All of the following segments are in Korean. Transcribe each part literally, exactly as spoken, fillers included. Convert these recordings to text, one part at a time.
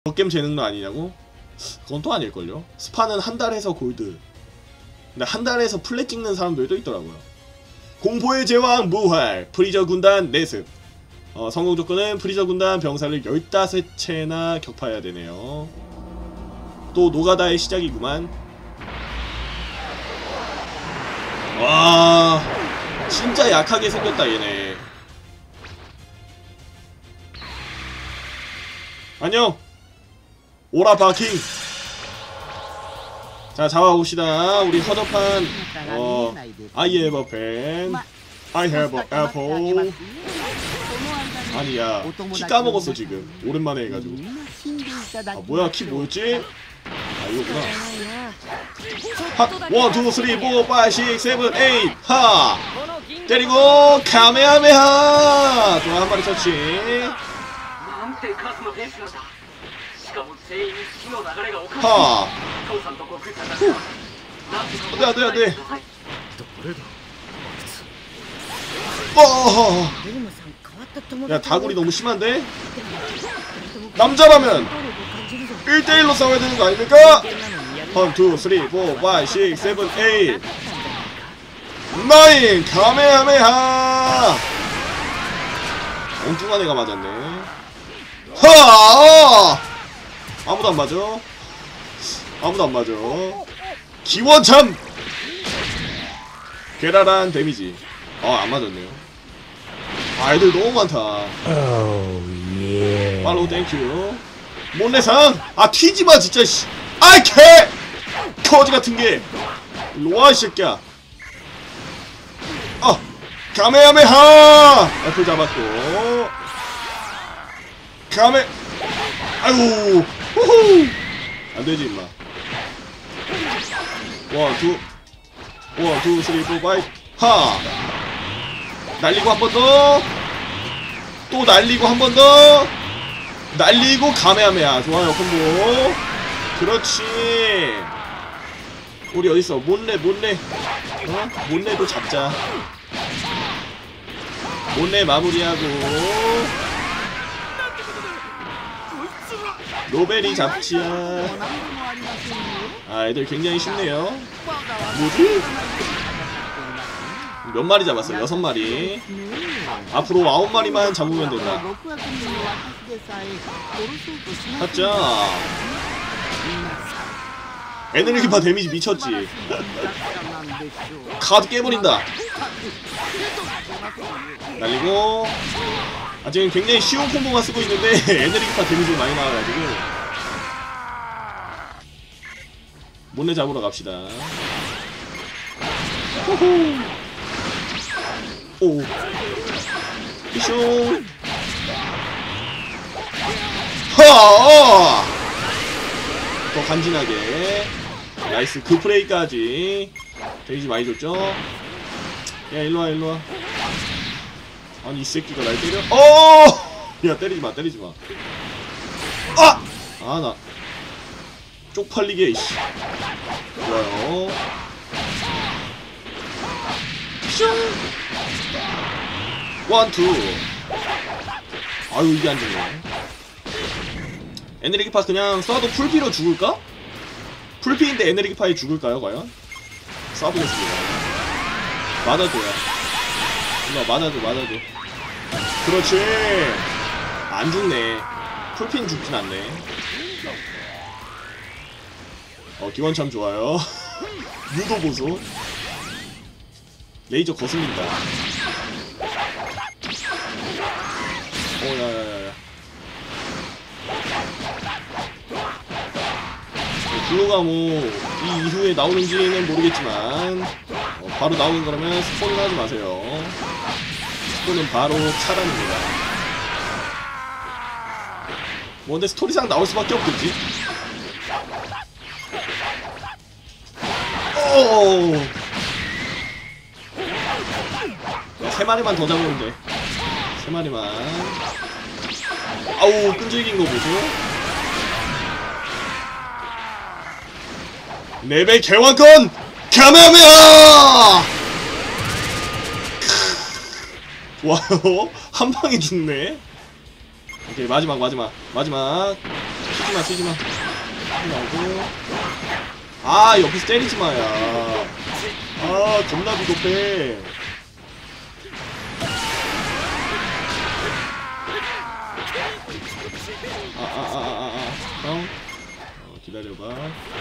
덕겜 재능도 아니냐고? 그건 또 아닐걸요? 스파는 한 달에서 골드. 근데 한 달에서 플랫 찍는 사람들도 있더라고요. 공포의 제왕 무활 프리저 군단 내습. 어, 성공 조건은 프리저 군단 병사를 열다섯 채나 격파해야 되네요. 또 노가다의 시작이구만. 와, 진짜 약하게 생겼다 얘네. 안녕 오라 바킹. 자, 잡아봅시다. 우리 허접한 어 I have a pen, I have a apple. 아니야, 키 까먹었어 지금. 오랜만에 해가지고. 아 뭐야, 키 뭐였지? 아 이거구나. 하! 원, 투, 쓰리, 포, 파이, 식, 세븐, 에잇! 하! 때리고 카메하메하! 또 한 마리 처치. 하! 안돼 안돼 안돼. 어! 야, 다굴이 너무 심한데? 남자라면 일 대 일로 싸워야 되는 거 아닙니까? 일, 이, 삼, 사, 오, 육, 칠, 팔, 카메하메하! 엉뚱한 애가 맞았네. 하! 아무도 안 맞아. 아무도 안 맞아. 기원참! 괴랄한 데미지. 아, 안 맞았네요. 아, 애들 너무 많다. Oh, yeah. 팔로우 땡큐. 몰래상! 아, 튀지마 진짜 씨. 아이 개! 거지 같은 게. 일로와 이 새끼야. 아! 카메하메하! 애플 잡았고. 카메. 아이고. 후후. 안되지 임마. 원, 투. 원, 투, 쓰리, 포, 파이. 하! 날리고 한 번 더. 또 날리고 한 번 더. 날리고 카메하메하. 좋아요 콤보. 그렇지. 우리 어딨어? 몰래 몰래. 어? 몰래도 잡자. 몰래 마무리하고. 노벨이 잡지야. 아, 애들 굉장히 쉽네요. 뭐지? 몇 마리 잡았어요? 여섯 마리. 앞으로 아홉 마리만 잡으면 된다. 가자. 에너지파 데미지 미쳤지. 카드 깨버린다. 날리고. 아, 지금 굉장히 쉬운 콤보만 쓰고 있는데 에너지파 데미지가 많이 나와가지고. 몰래 잡으러 갑시다. 호호. 오. 이쇼. 하! 더 간지나게. 나이스. 그 프레이까지. 데미지 많이 줬죠? 야, 일로와, 일로와. 아니, 이 새끼가 날 때려? 어! 야, 때리지마, 때리지마. 아! 아, 나. 쪽팔리게, 이씨. 좋아요. 슝! 원, 투. 아유, 이게 안 죽네. 에너지파 그냥 쏴도 풀피로 죽을까? 풀피인데 에너지파에 죽을까요, 과연? 쏴보겠습니다. 맞아줘요. 이거 맞아줘, 맞아줘. 그렇지. 안 죽네. 풀피는 죽진 않네. 어, 기원참 좋아요. 유도 보소. 레이저 거슬린다. 어, 야야야야. 블루가 뭐 이 이후에 나오는지는 모르겠지만 어, 바로 나오는 거라면 스포는 하지 마세요. 스포는 바로 차단입니다. 뭐 근데 스토리상 나올 수밖에 없겠지. 오! 세 마리만 더 잡으면 돼. 세 마리만. 아우, 끈질긴 거 보소. 레벨 개왕권! 카메하메하! 좋아요. 한 방에 죽네. 오케이, 마지막, 마지막, 마지막. 치지마 치지마 치지 말고. 아 옆에서 때리지마야. 아 겁나 비겁해. 아아아아아 형 어, 기다려봐.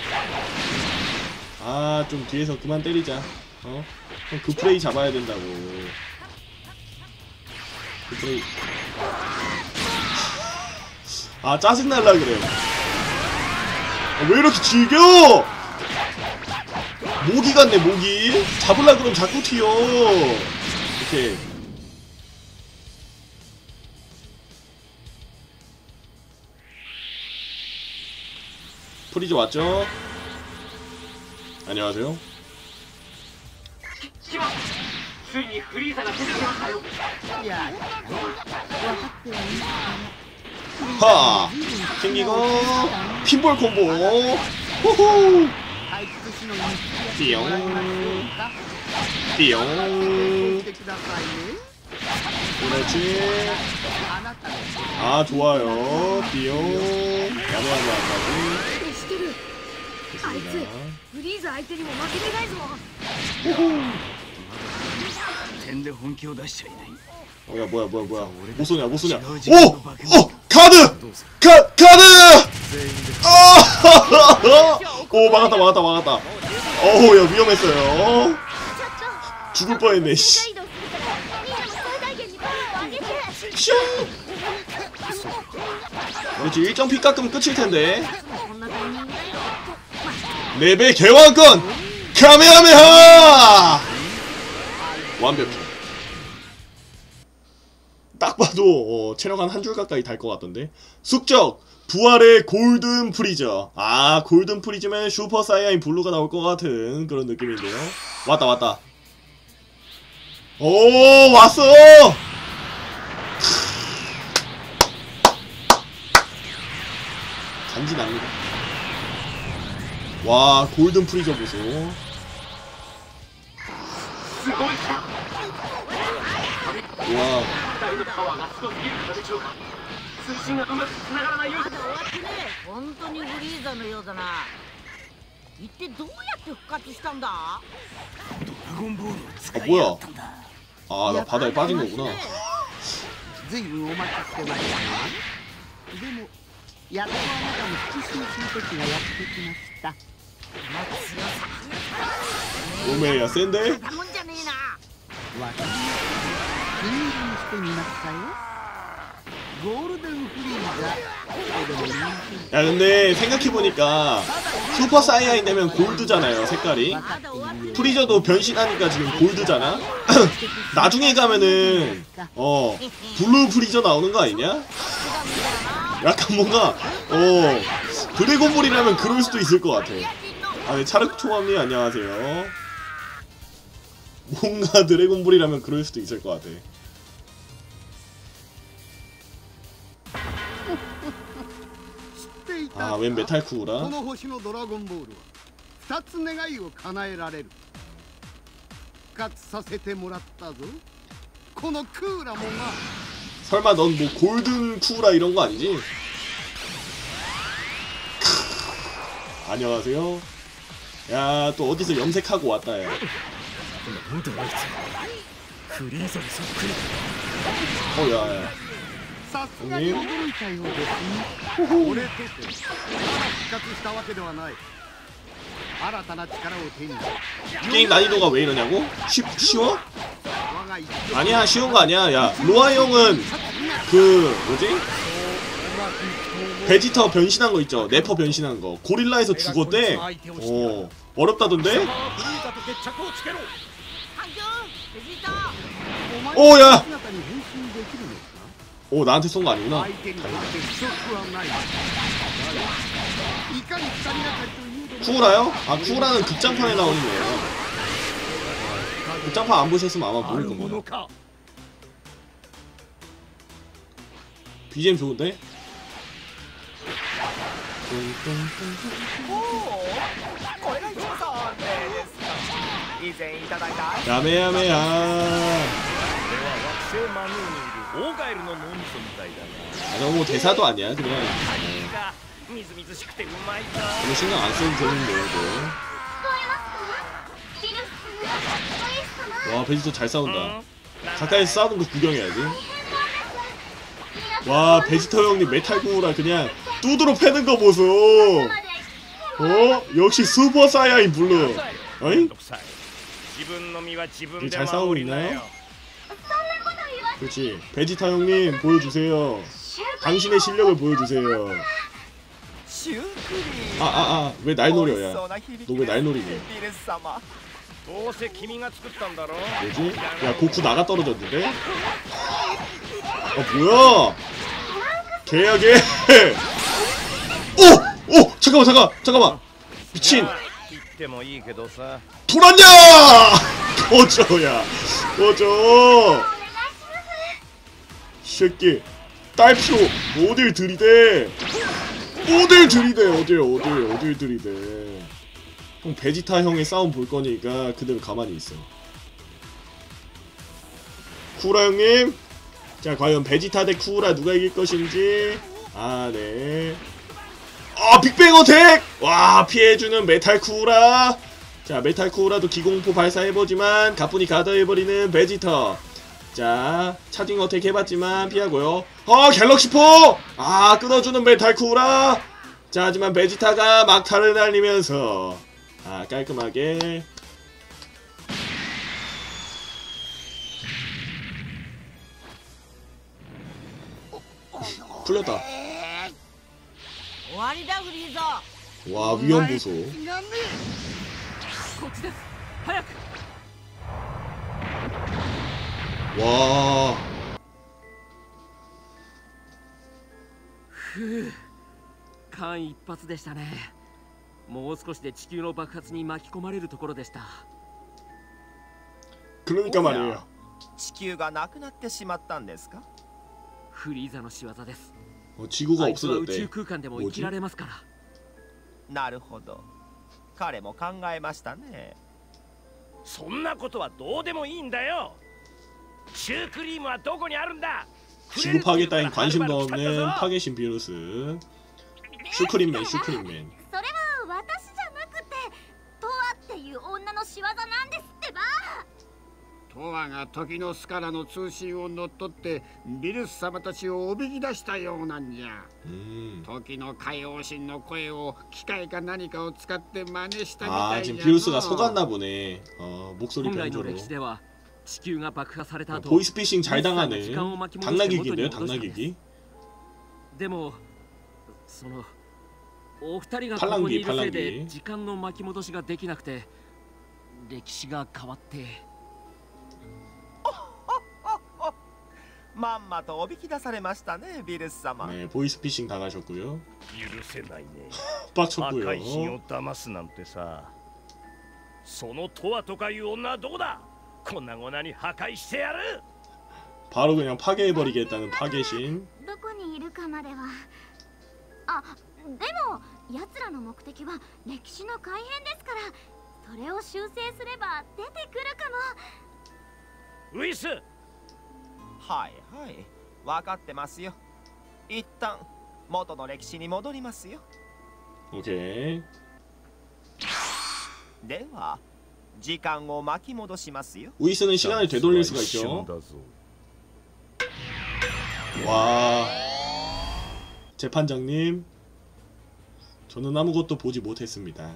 아 좀 뒤에서 그만 때리자. 어? 형 그 플레이 잡아야 된다고. 그 플레이. 아 짜증날라 그래. 아, 왜 이렇게 즐겨? 모기 같네 모기. 잡을라 그러면 자꾸 튀어. 이렇게. 프리즈 왔죠? 안녕하세요. 하! 생기고 핀볼 콤보. 호호! 띠용 띠용. 그렇지. 아 좋아요. 띠용. 야매한 거까지. 어야 뭐야 뭐야 뭐야 못 쏘냐 못 쏘냐. 오! 어! 카드! 카! 카드! 아! 오 막았다 막았다 막았다. 어우 야 위험했어요. 죽을 뻔했네 씨. 슝! 그렇지 일 점 피 깎으면 끝일텐데. 네 배 개왕권! 카메하메하! 완벽해. 딱 봐도 어, 체력 한 한 줄 가까이 달 것 같던데. 숙적! 부활의 골든 프리저. 아 골든 프리즈면 슈퍼 사이아인 블루가 나올 것 같은 그런 느낌인데요. 왔다 왔다. 오 왔어! 간지납니다. 와 골든 프리저 보소. 와. 아 뭐야? 아 나 바다에 빠진 거구나. 오메야 센데? 야 근데 생각해보니까 슈퍼 사이아인 되면 골드잖아요 색깔이. 프리저도 변신하니까 지금 골드잖아. 나중에 가면은 어 블루 프리저 나오는 거 아니냐? 약간 뭔가 어 드래곤볼이라면 그럴 수도 있을 것 같아. 아 네 차르크 총합님 안녕하세요. 뭔가 드래곤볼이라면 그럴 수도 있을 것 같아. 아 웬 메탈쿠구라. 설마 넌 뭐 골든 쿠라 이런 거 아니지? 안녕하세요. 야 또 어디서 염색하고 왔다 야. 어 야야 형님. 게임 난이도가 왜 이러냐고? 쉽, 쉬워? 아니야 쉬운 거 아니야. 야 로아 형은 그 뭐지? 베지터 변신한 거 있죠? 네퍼 변신한 거 고릴라에서 죽었대. 어 어렵다던데? 오 야! 오 나한테 쏜 거 아니구나. 쿠우라요? 아 쿠우라는 극장판에 나오는 거예요. 극장판 안 보셨으면 아마 모를 겁니다. 비지엠 좋은데? 야매야매야. 아, 너무 대사도 아니야 그냥. 별로 신경 안 써도 되는데 이거. 와 베지터 잘 싸운다. 가까이서 싸우는 거 구경해야지. 와 베지터 형님 메탈구라 그냥 뚜드러 패는 거 보소. 어? 역시 슈퍼 사이아인 블루. 어이? 잘 싸우고 있나요? 그렇지. 베지타 형님 보여주세요. 당신의 실력을 보여주세요. 아 아 아 왜 날 노려야? 너 왜 날 노리니? 뭐지? 야 고쿠 나가 떨어졌는데? 아 뭐야? 개야 개. 오! 오! 잠깐만 잠깐 잠깐만 미친. 돌았냐! 꺼져야 꺼져. 새끼 딸피로 어딜 들이대. 어딜 들이대 어딜 어딜 어딜 들이대. 형 베지타 형의 싸움 볼 거니까 그대로 가만히 있어. 쿠라 형님, 자 과연 베지타 대 쿠라 누가 이길 것인지. 아 네. 아 빅뱅 어택! 와 피해주는 메탈 쿠라. 자 메탈 쿠라도 기공포 발사해보지만 가뿐히 가더해버리는 베지터. 자 차징 어택 해봤지만 피하고요. 어 갤럭시포! 아 끊어주는 메탈 쿠라. 자 하지만 베지타가 막타를 날리면서 아 깔끔하게 풀렸다. 와 위험보소. 와 ふう間一髪でしたね。もう少しで地球の爆発に巻き込まれるところでした。 그러니까 말이에요. 地球がなくなってしまったんですか？ フリーザの仕業です。 어, 지구가 あいつは宇 없어졌대. 宙空間でも生きられますから。 なるほど。彼も考えましたね。 そんなことはどうでもいいんだよ。シュークリームはどこにあるんだ。 지구 파괴 따윈 관심도 없는 파괴신 비루스. 슈크림맨 슈크림맨. それは私じゃなくてトワっていう女の仕業なんですってば。 トワが時の巣からの通信を乗っ取ってビルス様たちをおびき出したようなんじゃ。 음. 時の海王神の声を機械か何かを使って真似したみ 아 たいじゃ 지금 の。 비루스가 속았나 보네. 어 목소리 本来の 변조로. 歴史では地球が爆破された後、 보이스피싱 잘 당하네. 時間を巻き戻して元に 당나귀기인데요 戻したんです。 당나귀기. でもそのお二人がこ 팔랑귀 こにいるせい 팔랑귀. で時間の巻き戻しができなくて歴史が変わって。 まんまとおびき出されましたね、ビルス様。 네 보이스피싱 당하셨고요. 許せないね。 빡쳤고요. 赤い心を騙すなんてさ。そのトワとかいう女はどこだ。こんなごなに破壊してやる。 바로 그냥 파괴해버리겠다는 파괴신. どこにいるかまでは。あ、でも奴らの目的は歴史の改変ですから、それを修正すれば出てくるかも。 ウィス。 はいはい、分かってますよ。一旦元の歴史に戻りますよ。 오케이. では時間を巻き戻しますよ。 우이스는 시간을 되돌릴 수가 있죠. 와 재판장님, 저는 아무것도 보지 못했습니다.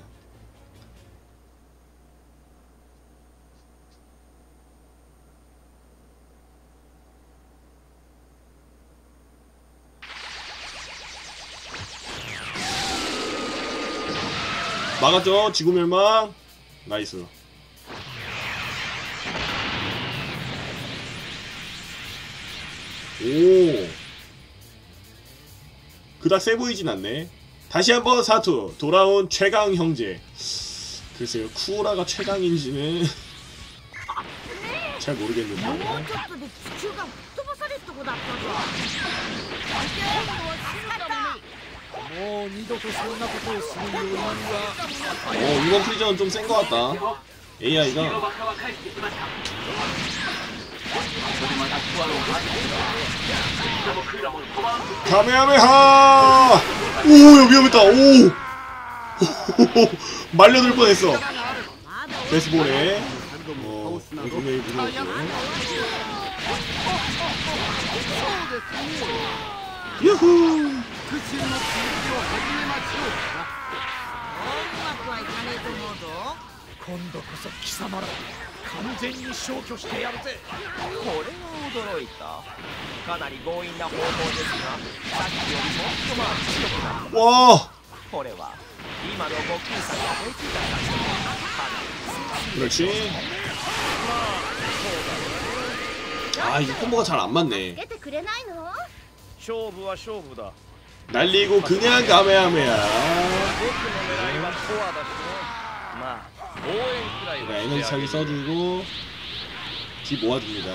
막았죠? 지구멸망. 나이스. 오. 그닥 세 보이진 않네. 다시 한번 사투. 돌아온 최강 형제. 글쎄요, 쿠오라가 최강인지는 잘 모르겠는데. もうちょっとで地球が吹っ飛ばされるとこだったぞ。 もう二度とそんなことをするようには。 어, 이번 프리전은 좀 센 것 같다. 에이아이가. 카메하메하! 오, 야, 위험했다. 오! 말려들 뻔했어. 베이스볼에 어, 엉덩이에 물어있고. 유후! 今度こそ貴様ら完全に消去してやるぜ。 これは驚いた。かなり強引な方法ですが、さっきよりもっとまあ強くなってます。 와! これは今のごきゅうさんができたかしら。 그렇지. 아, 이거 콤보가 잘 안 맞네. 出てくれないの？ 勝負は勝負だ。 날리고 그냥 가메하메야. 僕の狙いはコアだしね。まあ応援くらいは 에너지 してあげ 차게 る。 써주고 기 모아줍니다.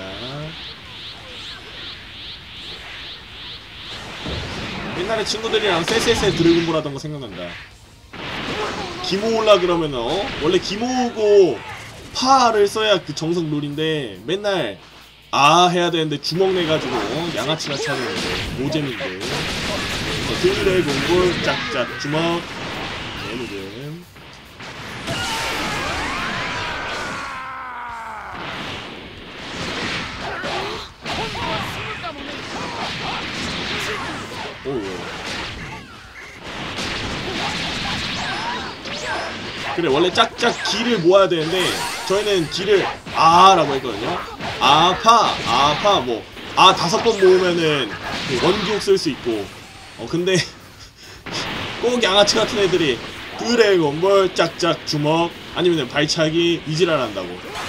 옛날에 친구들이랑 쎄쎄쎄 드래곤볼 하던 거 생각난다. 기 모으려 그러면 어? 원래 기 모으고 파를 써야 그 정석 룰인데 맨날 아 해야 되는데 주먹 내가지고 어? 양아치나 차리는데 노잼인데. 드래곤볼 짝짝 주먹 개노잼. 오. 그래 원래 짝짝 기를 모아야 되는데 저희는 기를 아라고 했거든요. 아파 아파 뭐 아 다섯 번 모으면은 그 원기옥 쓸 수 있고 어 근데 꼭 양아치 같은 애들이 드래곤볼 짝짝 주먹 아니면 발차기 이지랄 한다고.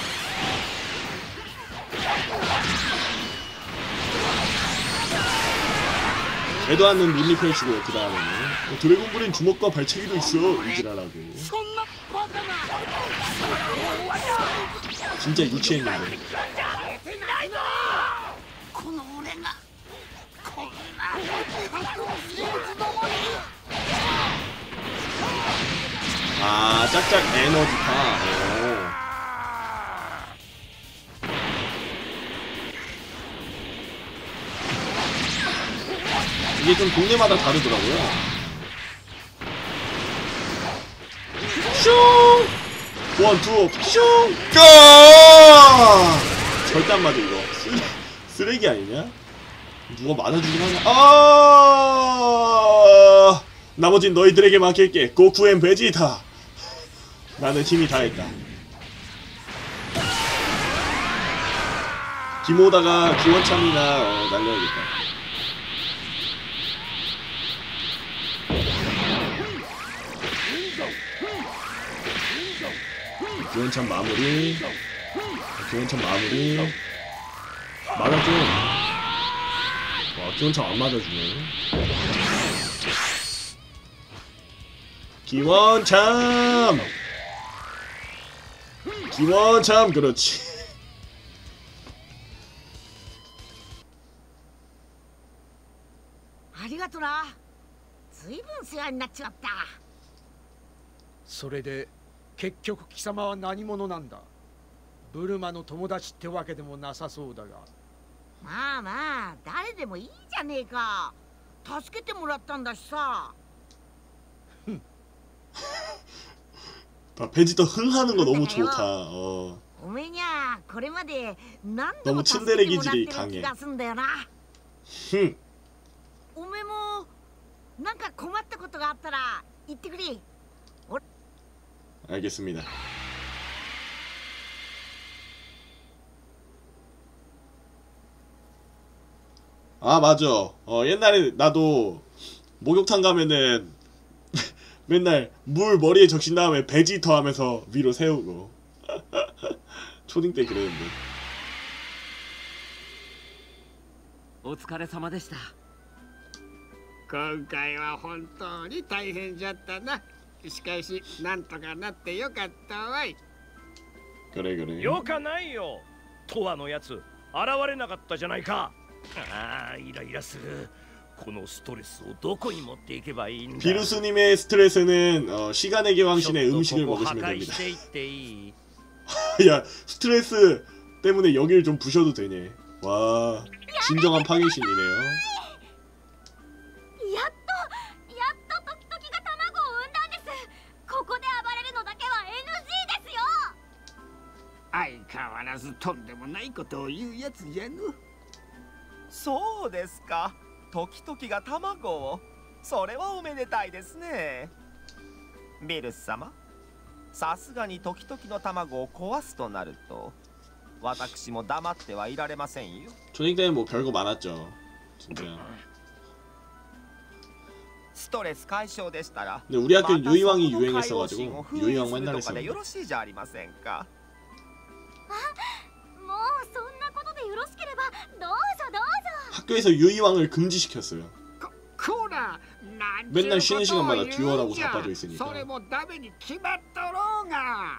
애도 않는 룰리 펼치고 그 다음에는 어, 드래곤볼엔 주먹과 발차기도 있어 이지랄하고. 진짜 유치했는데. 아 짝짝 에너지파. 오. 이게 좀 동네마다 다르더라고요. 슝! 원, 투, 슝! 까! 절대 안 맞아, 이거. 쓰레, 쓰레기 아니냐? 누가 맞아주긴 하냐? 아! 나머진 너희들에게 맡길게. 고쿠 앤 베지타. 나는 힘이 다했다. 기모다가 기원참이나 어, 날려야겠다. 기원참 마무리. 기원참 마무리. 맞아줘. 와, 기원참 안 맞아주네. 기원참! 기원참, 그렇지. ありがとな。ずいぶん世話になっちまった。 それで結局貴様は何者なんだ。ブルマの友達ってわけでもなさそうだが。 まあまあ誰でもいいじゃねえか。助けてもらったんだしさ。 아, 베지터 흥하는 거 너무 좋다. 어. 너무 츤데레 기질이 강해. 흥. 알겠습니다. 아 맞아. 어 옛날에 나도 목욕탕 가면은 맨날 물 머리에 적신 다음에 베지터 하면서 위로 세우고. 초딩 때 그랬는데. お疲れ様でした。 今回は本当に大変じゃったな。しかしなんとかなってよかったわい。 그래 그래. よかないよ。トワのやつ現れなかったじゃないか。ああイライラする。 このストレスをどこに持っていけばいいんだ。 비루스님의 스트레스는 어, 시간의 개왕신의 음식을 먹으시면 됩니다. 야 스트레스 때문에 여길 좀 부셔도 되네. 와, 진정한 파괴신이네요. やっとやっと時々が卵を産んだんです。ここで暴れるのだけは エヌジー ですよ。 相変わらずとんでもないことを言うやつじゃの。 そうですか。時々が卵を。それはおめでたいですね。ビルス様、さすがに時々の卵を壊すとなると私も黙ってはいられませんよ。 초딩 때는 뭐 별거 많았죠. 진짜. ストレス解消でしたら 근데 우리 학교는 また 유이왕이 その海王神 유행했어가지고 を封印 유이왕 する 맨날 とかでよ 했었는데. ろしいじゃありませんか。 もうそんなことでよろしければどうぞどうぞ。 학교에서 유이왕을 금지시켰어요. こら、なんちゅう 맨날 쉬는 ことを 시간마다 言うん 듀얼하고 じゃ。 자빠져 있으니까. それもダメに決まっとろうが。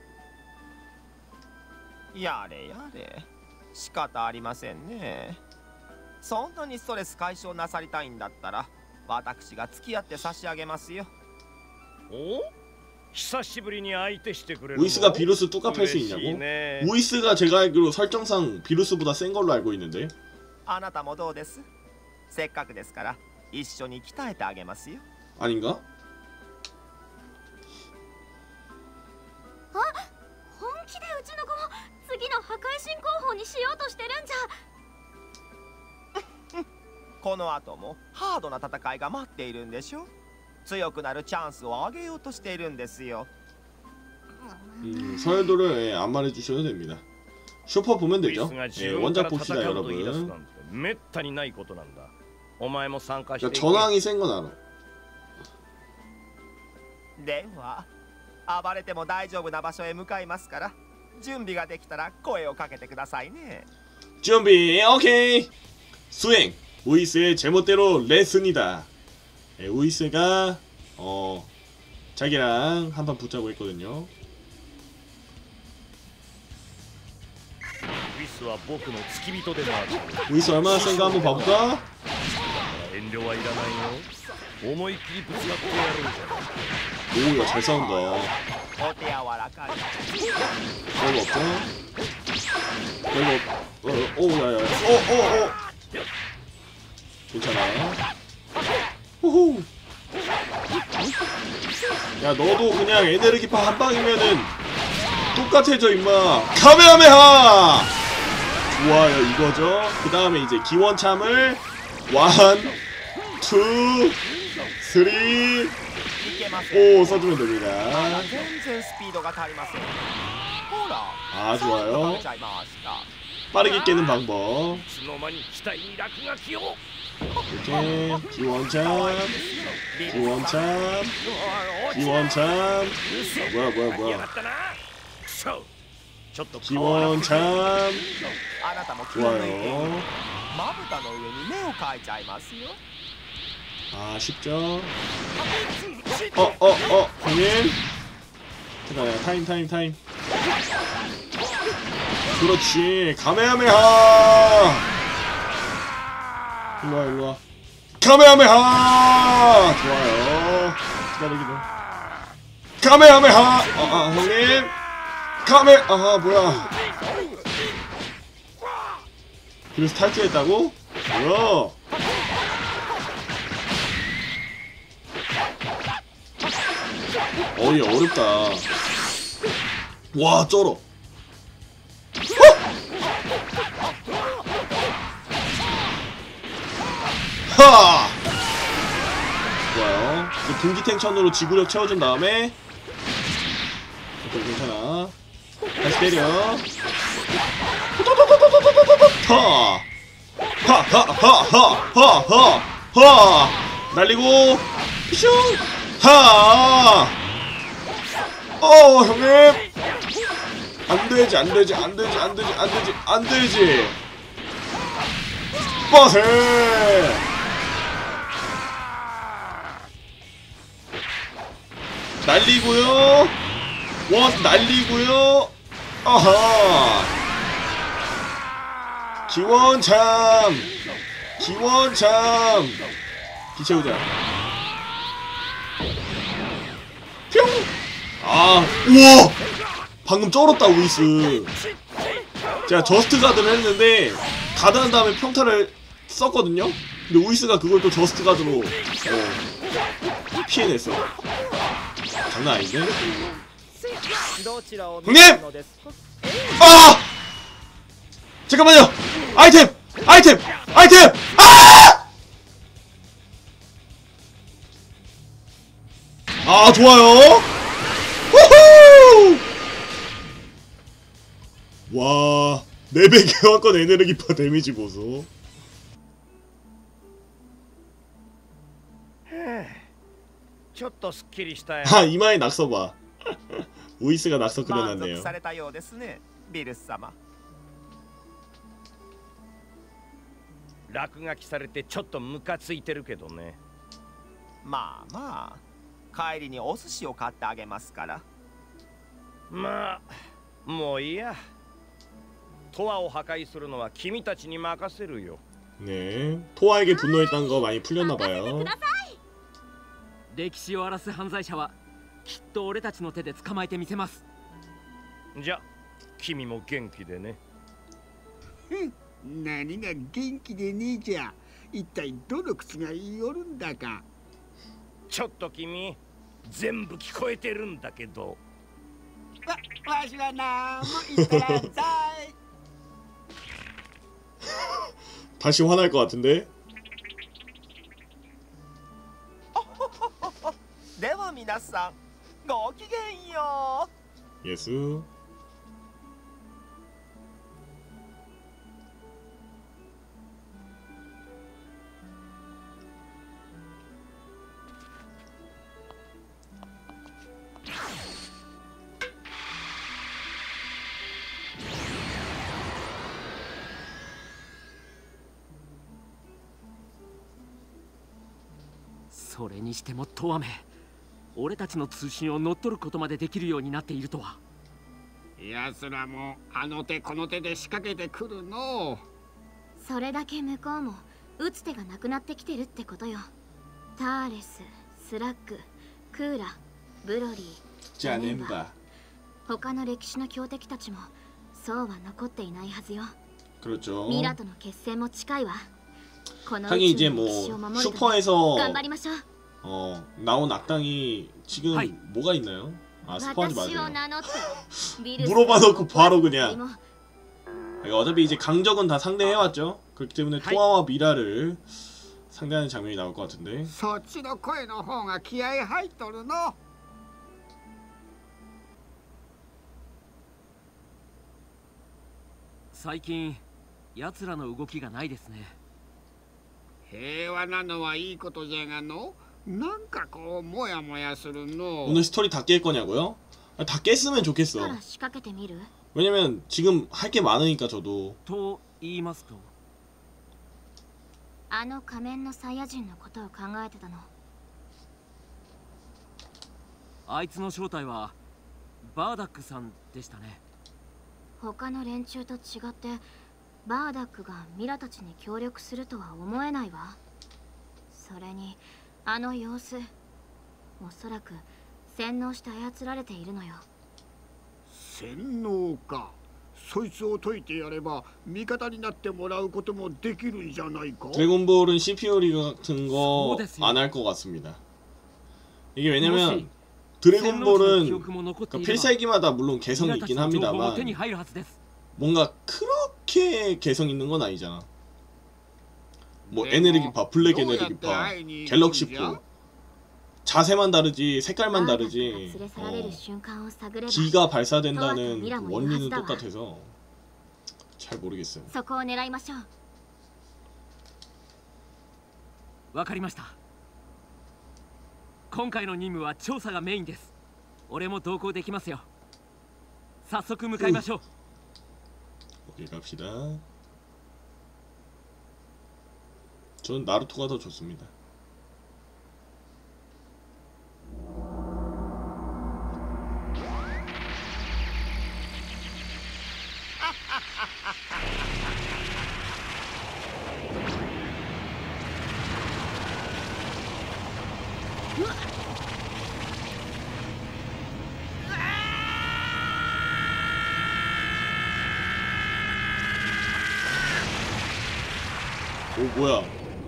やれやれ、仕方ありませんね。そんなにストレス解消なさりたいんだったら私が付き合って差し上げますよ。 お？久しぶりに相手してくれる。 우이스가 비루스 뚜까팰 수 있냐고? 우이스가 제가 알기로 설정상 비루스보다 센 걸로 알고 있는데. あなたもどうです？せっかくですから一緒に鍛えてあげますよ。 아닌가? あ、本気でうちの子を次の破壊神候補にしようとしてるんじゃ。 この後もハードな戦いが待っているんでしょ。強くなるチャンスをあげようとしているんですよ。 음, 서열도를 예, 안 말해주셔도 됩니다. 슈퍼 보면 되죠. 예, 원작 봅시다 여러분. めったにないことなんだ。お前も参加して 그러니까 전황이 센 건 알아. では暴れても大丈夫な場所へ向かいますから準備ができたら声をかけてくださいね。 준비 오케이. 수행. 우이스의 제멋대로 레슨이다. 예, 우이스가 어 자기랑 한판 붙자고 했거든요. ウィスは僕の付き人でもある。 우이스 얼마나 센가 한번 봐볼까? 遠慮はいらないよ。思いっきりぶつかってやるんじゃ。 오야 잘 싸운다. お手柔らかに。 별거 없죠? 별거 어, 어, 오 야야. 어어어. 괜찮아. 호호. 야 너도 그냥 에네르기파 한 방이면은 똑같아져 임마. 카메하메하. 좋아요 이거죠. 그 다음에 이제 기원참을 원, 투, 쓰리, 오 써주면 됩니다. 全然スピードが足りません。ほら。 아 좋아요. 食べちゃいました。 빠르게 깨는 방법. いつの間に機体に落書きを。 이렇게 기원참, 기원참, 기원참. 뭐야 뭐야 뭐야. ちょっと 기원참. あなたも気を抜いて 좋아요. まぶたの上に目を描いちゃいますよ。 아 쉽죠. 어 어 어 형님. 잠깐만 타임 타임 타임. 그렇지 카메하메하. 일로와 일로와. 카메하메하. 좋아요. 기다리기도. 카메하메하. 아, 아 형님. 카메. 아 뭐야. 그래서 탈주했다고? 뭐야? 어이 어렵다. 와 쩔어. 하! 좋아요. 이제 분기탱천으로 지구력 채워준 다음에 오케이 괜찮아. 다시 때려. 하! 하하하하하하하 날리고 슝! 하! 어 형님 안되지 안되지 안되지 안되지 안되지 안되지 빠세 날리고요 원 날리고요 아하 기원참 기원참 기체우자 뿅! 아 우와 방금 쩔었다 우이스 제가 저스트 가드를 했는데 가드 한 다음에 평타를 썼거든요? 근데 우이스가 그걸 또 저스트 가드로 어, 피해냈어. 장난 아닌데? 형님! 아! 잠깐만요! 아이템! 아이템! 아이템! 아! 아, 좋아요! 후후! 와, 네 배 교환권 에너지파 데미지 보소. ちょっとすっきりしたよ。 아, 이마에 낙서 봐. 우이스가 낙서 満 그려놨네요. 足されたようですね、ビルス様。 落書きされてちょっとムカついてるけどね。 まあまあ、帰りにお寿司を買ってあげますから。 まあ、もういいや。トワを破壊するのは君たちに任せるよ。 네, 토아에게 분노했던 거 많이 풀렸나봐요. 歴史を荒らす犯罪者はきっと俺たちの手で捕まえてみせます。 じゃ、君も元気でね。 何が元気でねえじゃ。一体どの口が言いよるんだか。 ちょっと君、全部聞こえてるんだけど。 わ、わしはなんも言ってらんさい。 다시 화날 것 같은데? では皆さん、ごきげんよう。 예수. 그それにしてもトワめ、俺たちの通信を乗っ取ることまでできるようになっているとは。 奴らもあの手この手で仕掛けてくるの。 それだけ向こうも打つ手がなくなってきてるってことよ。ターレス、スラッグ、クーラ、ブロリー、 じゃあねんば。 他の歴史の強敵たちもそうは残っていないはずよ。 그렇죠. ミラとの決戦も近いわ。 하긴 이제 뭐 슈퍼에서 頑張りましょう。 어 나온 악당이 지금 하이. 뭐가 있나요? 아 스포하지 마세요. 물어봐 물어봐놓고 바로 그냥. 어차피 이제 강적은 다 상대해왔죠. 그렇기 때문에 하이. 토아와 미라를 상대하는 장면이 나올 것 같은데. そっちの声の方が気合入っとるの。 最近奴らの動きがないですね。 平和なのはいいことじゃがの。なんかこうモヤモヤするの。 오늘 스토리 다 깰 거냐고요? 아, 다 깼으면 좋겠어. 왜냐면 지금 할 게 많으니까 저도. と言いますと、 あの仮面のサイヤ人のことを考えてたの。 あいつの正体はバーダックさんでしたね。 他の連中と違ってバーダックがミラたちに協力するとは思えないわ。それにあの様子、おそらく洗脳して操られているのよ。 洗脳か。そいつを解いてやれば味方になってもらうこともできるんじゃないか。 드래곤볼은 씨피유 리그 같은 거 안 할 것 같습니다. 이게 왜냐면 드래곤볼은 그 필살기마다 물론 개성이 있긴 합니다만 뭔가 그렇게 개성 있는 건 아니잖아. 뭐 에네르기파, 블랙 에네르기파, 갤럭시프 자세만 다르지 색깔만 다르지 어, 기가 발사된다는 그 원리는 똑같아서 잘 모르겠어요. そこを狙いましょう。 わかりました。今回の任務は調査がメインです。俺も同行できますよ。早速向かいましょう。 오케이 갑시다. 전 나루토가 더 좋습니다. 뭐야?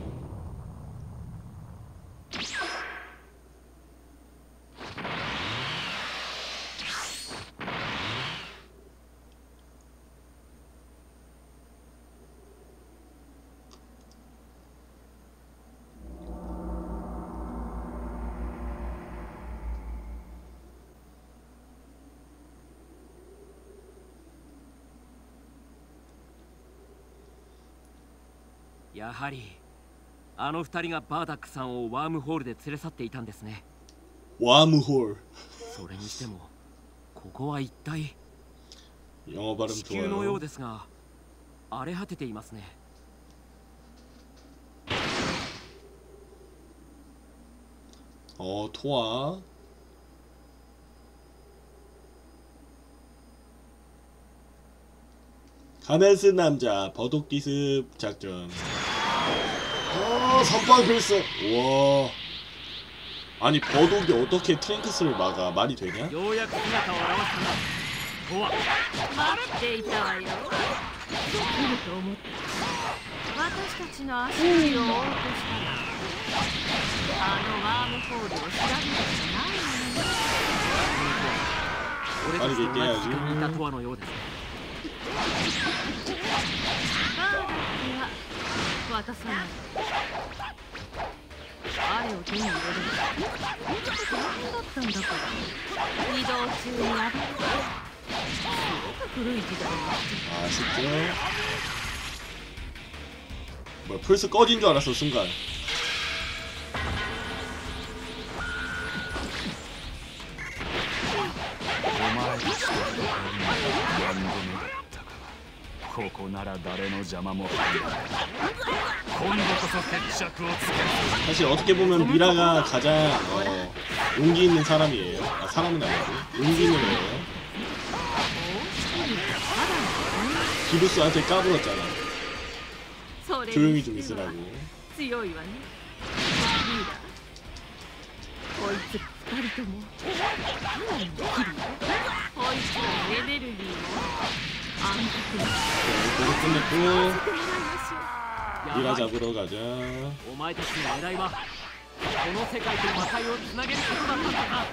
やはりあの二人がバーダックさんをワームホールで連れ去っていたんですね。 ワームホール。 それにしてもここは一体 영어 발음 地球のよう 좋아요. ですが荒れ果てていますね。 어, 토아. 가면스 남자 버독 기습 작전. 어, 선빵 필승. 우와. 아니 버독이 어떻게 트랭크스를 막아? 말이 되냐? ようやく姿を現したな。とは待っていたわよ。来ると思った私たちの足取りを追おうとしたらあのワームホールを調べるしかないのね。 俺たちと同じ時間にいたとはのようです。 バーダックは渡さない。あれを手に入れるの大変だったんだから移動中にやる。すごく古い時代になっちゃう。 아쉽죠? 뭐야 플스 꺼진 줄 알았어 순간. 사실 어떻게 보면 미라가 가장 어, 용기 있는 사람이에요. 아, 사람은 아니고 용기 있는 애예요. 기루스한테 까불었잖아. 조용히 좀 있으라고. 強いわね。リーダーこいつ二人ともかなりのキリよ。こいつらのエネルギーも安定に 고로 끝냈고 してもらいましょう。 미라 잡으러 가자. お前たちの狙いはこの世界と魔界をつなげることだったんだな。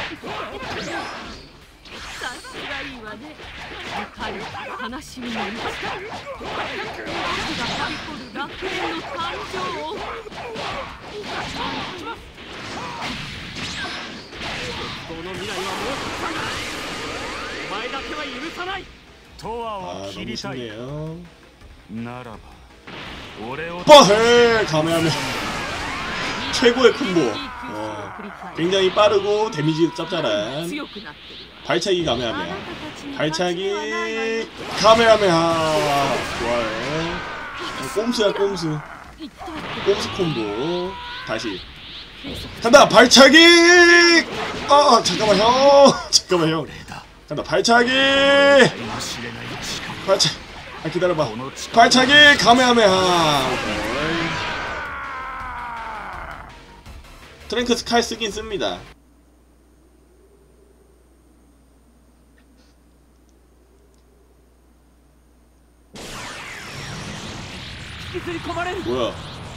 さすがいいわね。はい、悲しみの道。僕がはびこる楽園の誕生を。 この未来はもうたくさんだ。お前だけは許さない。 아 너무 쉽네요. ならば俺を 빠헤 가메하메 최고의 콤보. 어, 굉장히 빠르고 데미지 짭짤한 強くなってるわ。 발차기 あなた 가메하메. たちに 발차기 勝ちはないわよ。 카메하메하. 좋아요. 어, 꼼수야 꼼수. 一体 꼼수 콤보. 다시 간다 발차기. 아 잠깐만 형. 잠깐만 형. 간다 발차기. 발차. 아 기다려봐. 발차기 카메하메하. 오케이. 트랭크스 칼 쓰긴 씁니다. 引きずり込まれる。 뭐야?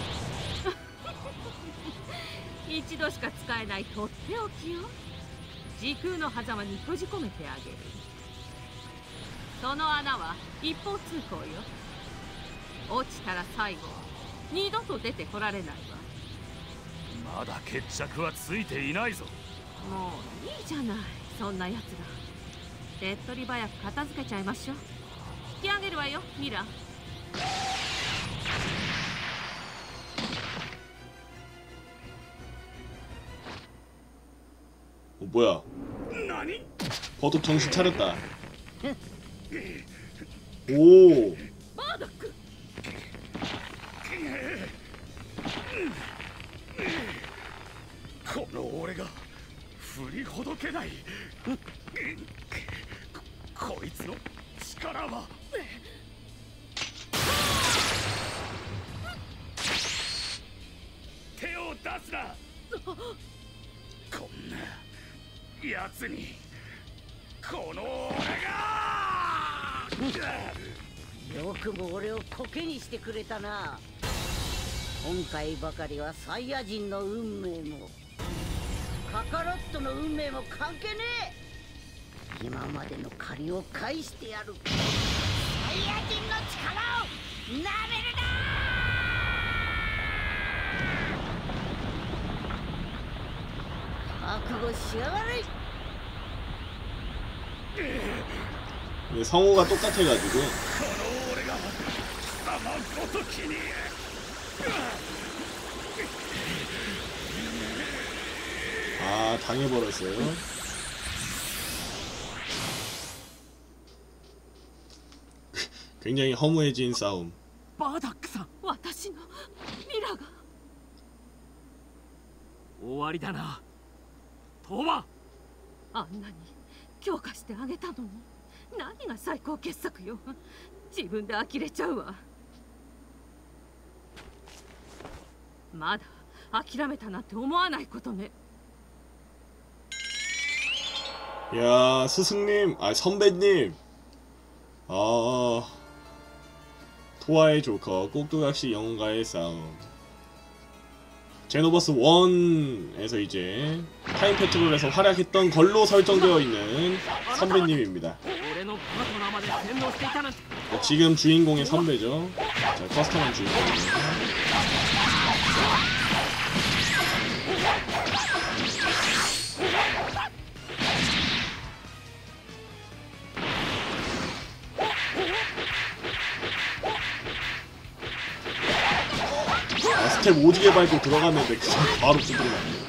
一度しか使えないとっておきよ。時空の狭間に閉じ込めてあげる。その穴は一方通行よ。落ちたら最後二度と出てこられないわ。 まだ決着はついていないぞ。 もういいじゃない、そんなやつら。手っ取り早く片付けちゃいましょう。引き上げるわよ、ミラ。 어, 뭐야? 버독 정신 차렸다. 오. バーダック。 この俺が振りほどけない。こ、こいつの力は。手を出すな。こんな奴にこの俺が。 よくも俺をコケにしてくれたな。 今回ばかりはサイヤ人の運命もカカロットの運命も関係ねえ。今までの借りを返してやる。サイヤ人の力をなめるな。覚悟しやがれ。 근데 성우가 똑같아가지고 아 당해버렸어요. 굉장히 허무해진 싸움. バーダックさん、 私のミラが終わりだな。トバ、 あんなに強化してあげたのに何が最高傑作よ。自分で呆れちゃうわ。まだ諦めたなんて思わないことね。 야 스승님, 아 선배님, 아 토아의 조커, 꼭두각시 영웅과의 싸움. 제노버스 원에서 이제 타임 패트롤에서 활약했던 걸로 설정되어 있는 선배님입니다. 지금 주인공의 선배죠. 자, 커스텀한 주인공이에요. 아, 스텝 오지게 밟고 들어갔는데 그냥 바로 두드려 맞네.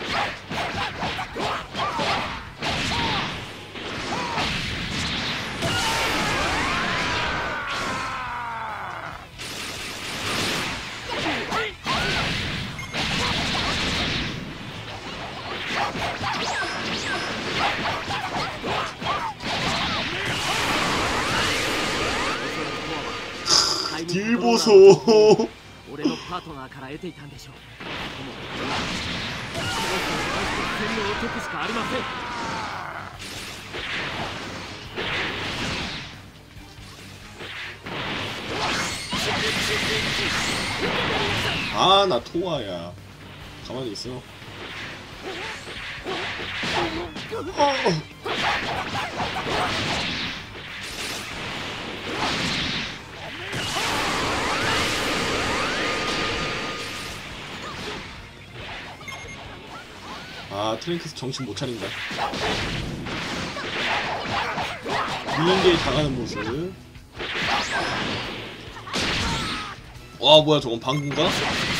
딜 보소. 俺のパートナーから得ていたんでしょう。でも洗脳を解くしかありません。 아, 나 토아야. 가만히 있어. 어. 아, 트랭크스 정신 못 차린다. 밀린게에 당하는 모습. 와, 뭐야, 저건 방구인가?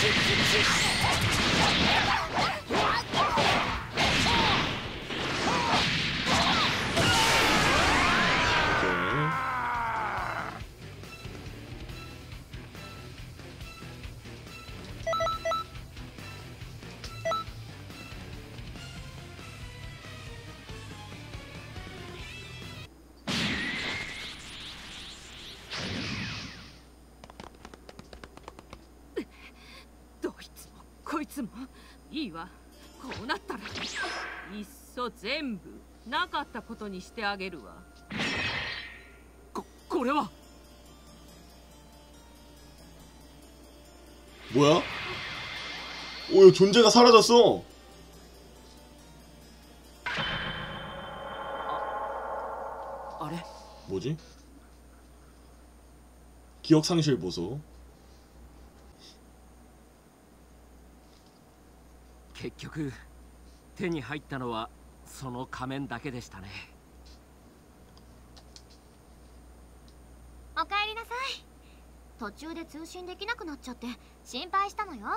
どいつもこいつもいいわ。こうなったらいっそ全部なかったことにしてあげるわ。 ここれは 뭐야? 오, 존재가 사라졌어. 아, 아래? 뭐지? 기억 상실 보소. 結局手に入ったのはその仮面だけでしたね。 おかえりなさい。途中で通信できなくなっちゃって心配したのよ。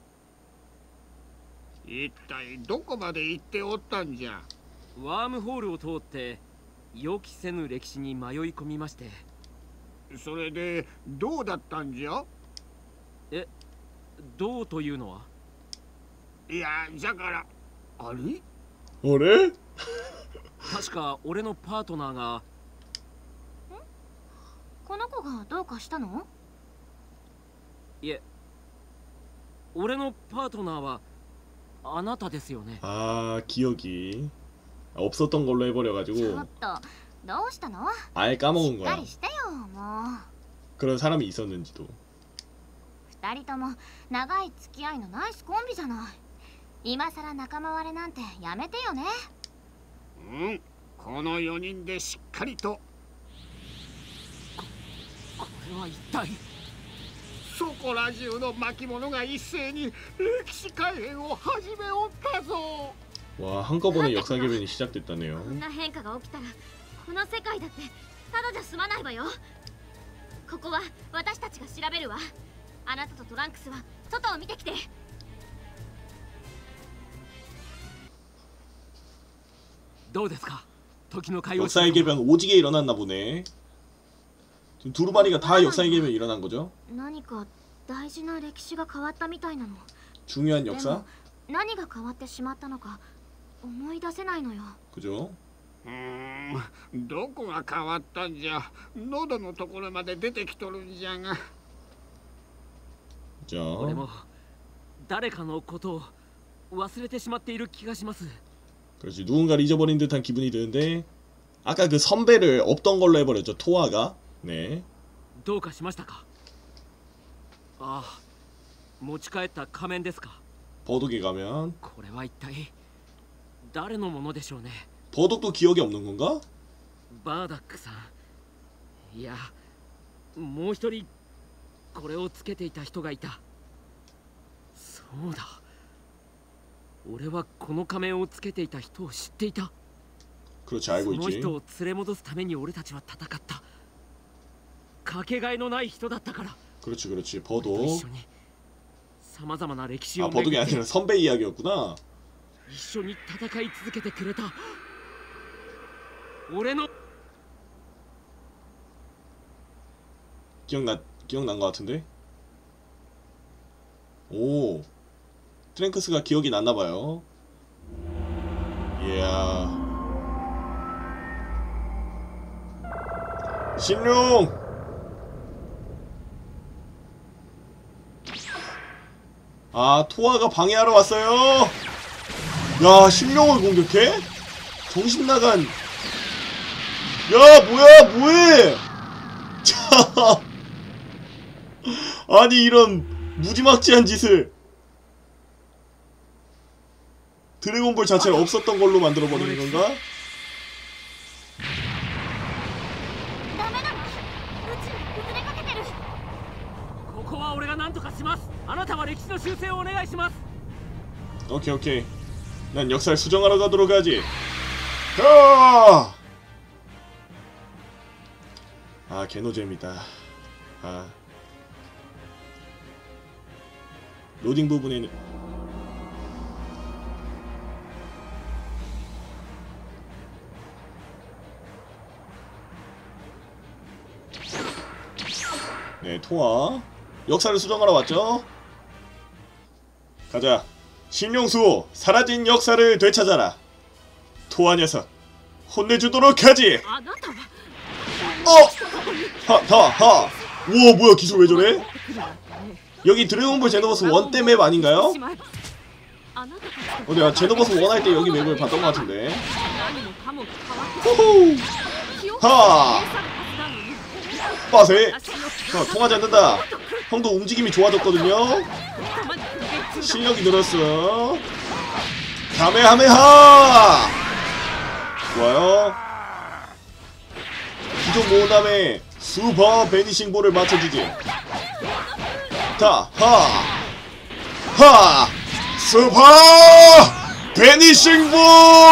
一体どこまで行っておったんじゃ。 ワームホールを通って予期せぬ歴史に迷い込みまして。 それでどうだったんじゃ。 え、どうというのは。 いや、じゃからあれあれ確か俺のパートナーが。 ん？この子がどうかしたの？ いえ、俺のパートナーはあなたですよね。 아, 기억이 없었던 걸로 해버려가지고 ちょっとどうしたの？ 아예 까먹은 しっか 거야. りしてよ、もう。 그런 사람이 있었는지도. 二人とも長い付き合いのナイスコンビじゃない。今さら仲間割れなんてやめてよね。 うん、このよにんでしっかりと。 これは一体。 そこら中の巻物が一斉に歴史改変を始めおったぞ。 와, 한꺼번에 역사 개변이 시작됐다네요. こんな変化が起きたらこの世界だってただじゃ済まないわよ。ここは私たちが調べるわ。あなたとトランクスは外を見てきて。 どうですか? 역사의 개변 오지게 일어났나 보네. 지금 두루마리가 다 역사의 개변 일어난 거죠? 何か大事な歴史が変わったみたいなの。 중요한 역사? 何が変わってしまったのか思い出せないのよ。 그죠? うーん、どこが変わったんじゃ。喉のところまで出てきとるんじゃが。 じゃあ俺も誰かのことを忘れてしまっている気がします。 그렇지, 누군가를 잊어버린 듯한 기분이 드는데 아까 그 선배를 없던 걸로 해버렸죠, 토아가. 네. どうかしましたか? 아, 持ち帰った仮面ですか? 버독에 가면 これは一体誰のものでしょうね. 버독도 기억이 없는 건가? バーダックさん。いや、もう一人これをつけていた人がいた。そうだ。俺はこの仮面をつけていた人を知っていた。 그렇지, 알고 その 있지. 人を連れ戻すために俺たちは戦った。かけがえのない人だったから。 그렇지, 그렇지. と一 버독. 緒に様々な歴史 아, を 버독이 巡って 아니라 선배 이야기였구나. 一緒に戦い続けてくれた。俺の 기억나, 기억난 것 같은데? 오, 트랭크스가 기억이 났나봐요. 이야. 신룡! 아, 토아가 방해하러 왔어요! 야, 신룡을 공격해? 정신나간. 야, 뭐야, 뭐해! 자. 아니, 이런 무지막지한 짓을. 드래곤볼 자체를 없었던 걸로 만들어버리는 건가? ダメなの。宇宙崩れかけてる。 ここは俺が何とかします。あなたは歴史の修正をお願いします。 오케이, 오케이. 난 역사를 수정하러 가도록 하지. 아, 아 개노잼이다. 아, 로딩 부분에는 네, 토아 역사를 수정하러 왔죠. 가자. 신룡수, 사라진 역사를 되찾아라. 토아 녀석, 혼내주도록 하지. あなたは 어! 하, 하, 하. 우와, 뭐야, 기술 왜 저래? 여기 드래곤볼 제노버스 원 때 맵 아닌가요? あなたたち 어, 내가 제노버스 원 할 때 여기 맵을 봤던 것 같은데. 何もかも変わって 호호! 記憶 하! が消え去るはずなのに 빠세! 私の 자, 통하지 않는다. 형도 움직임이 좋아졌거든요. 頭に不言中 실력이 늘었어. 카메하메하! 좋아요. 기존 모은 다음에 슈퍼 베니싱 볼을 맞춰주지. 자, 하! 하! 슈퍼 베니싱 볼!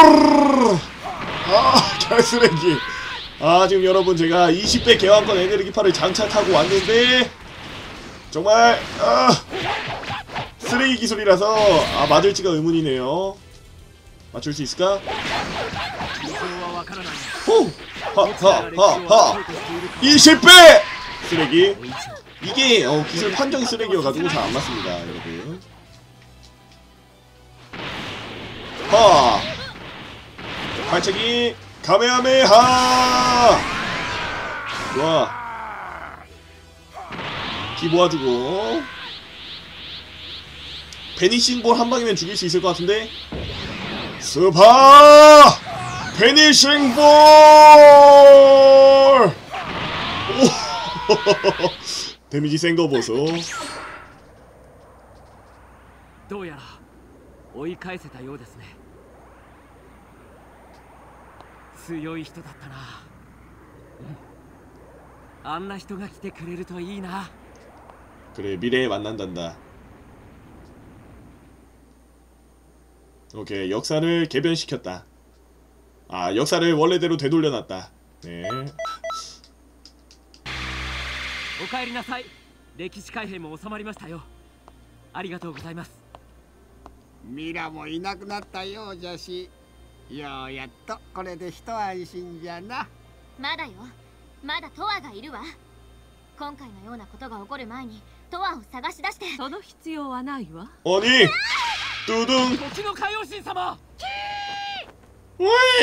아, 개쓰레기. 아, 지금 여러분 제가 이십 배 개왕권 에너지파를 장착하고 왔는데 정말 아, 쓰레기 기술이라서 아, 맞을지가 의문이네요. 맞출 수 있을까? 호! 하하하하! 이십 배! 쓰레기. 이게 어, 기술 판정 쓰레기여가지고 잘 안 맞습니다, 여러분. 하! 발차기 카메하메하! 좋아. 기 모아주고. 베니싱볼 한 방이면 죽일 수 있을 것 같은데. 스파 베니싱볼. 오. 데미지 센 거 보소. どうやら追い返せたようですね。強い人だったな。うん、あんな人が来てくれるといいな。 그래 미래에 만난단다. 오케이 역사를 개변시켰다. 아 역사를 원래대로 되돌려놨다. 네. お帰りなさい。歴史改変も収まりましたよ。ありがとうございます。 ミラもいなくなったようじゃし、ようやっとこれで一安心じゃな。 まだよ、まだトワがいるわ。今回のようなことが起こる前にトワを探し出して。 その必要はないわ。 아니 뚜둥 時の海王神様。 왜?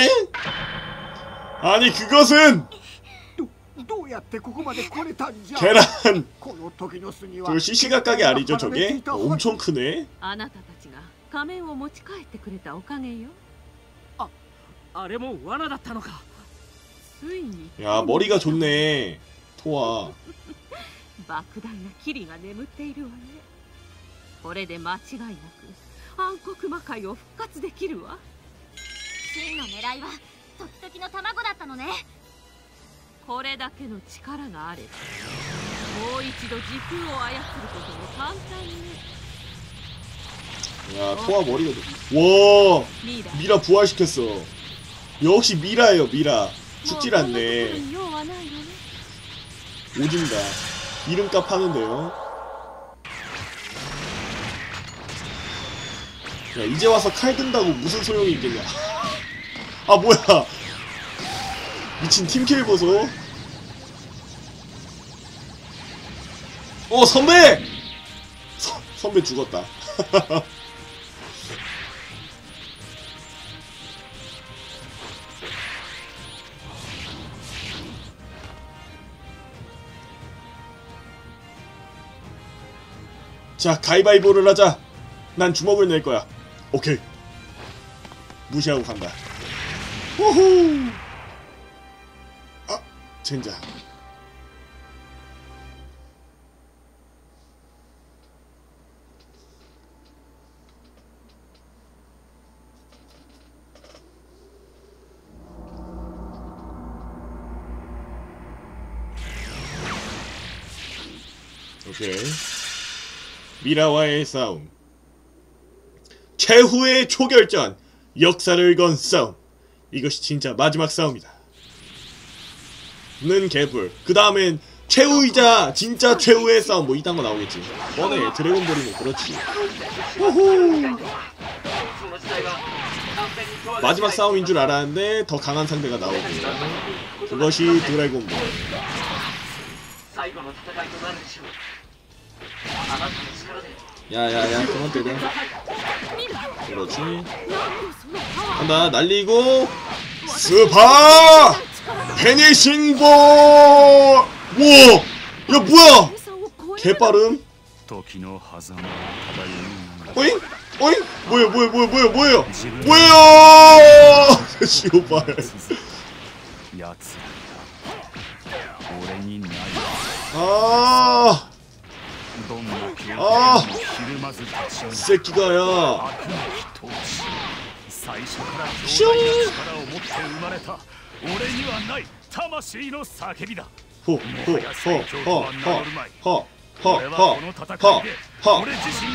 아니 그것은 どうやってここまで来れたんじゃ。 계란 この時の巣には 저 시시각각이 아니죠 저게? 엄청 크네. あなたたちが仮面を持ち帰ってくれたおかげよ。 あ、あれも罠だったのか。 ついに。 야 머리가 좋네 토아. 莫大なキリが眠っているわね。これで間違いなく暗黒魔界を復活できるわ。 真の狙いは時々の卵だったのね。 これだけの力があればもう一度時空を操ることも簡単に。 야 토아 머리가 좋. 와 미라 부활시켰어. 역시 미라예요 미라. 죽질 않네. 오진다. 이름값 하는데요. 야 이제 와서 칼 든다고 무슨 소용이 있겠냐. 아 뭐야 미친 팀킬 보소. 어 선배! 서, 선배 죽었다. 자 가위바위보를 하자. 난 주먹을 낼 거야. 오케이. 무시하고 간다. 우후. 아 젠장. 오케이. 미라와의 싸움. 최후의 초결전. 역사를 건 싸움. 이것이 진짜 마지막 싸움이다. 는 개불. 그 다음엔 최후이자 진짜 최후의 싸움 뭐 이딴 거 나오겠지. 뻔해. 드래곤볼이 뭐 그렇지. 호호. 마지막 싸움인 줄 알았는데 더 강한 상대가 나오고. 그것이 드래곤볼. 야야야 그만 때려. 그렇지. 간다. 날리고 스파 페니싱볼. 우와 야 뭐야 개빠름. 어잉? 어잉? 뭐야 뭐야 뭐야 뭐야 뭐야 뭐야 시오발. 아 아, 새끼가야. 슝. 호호호호호호호호호호.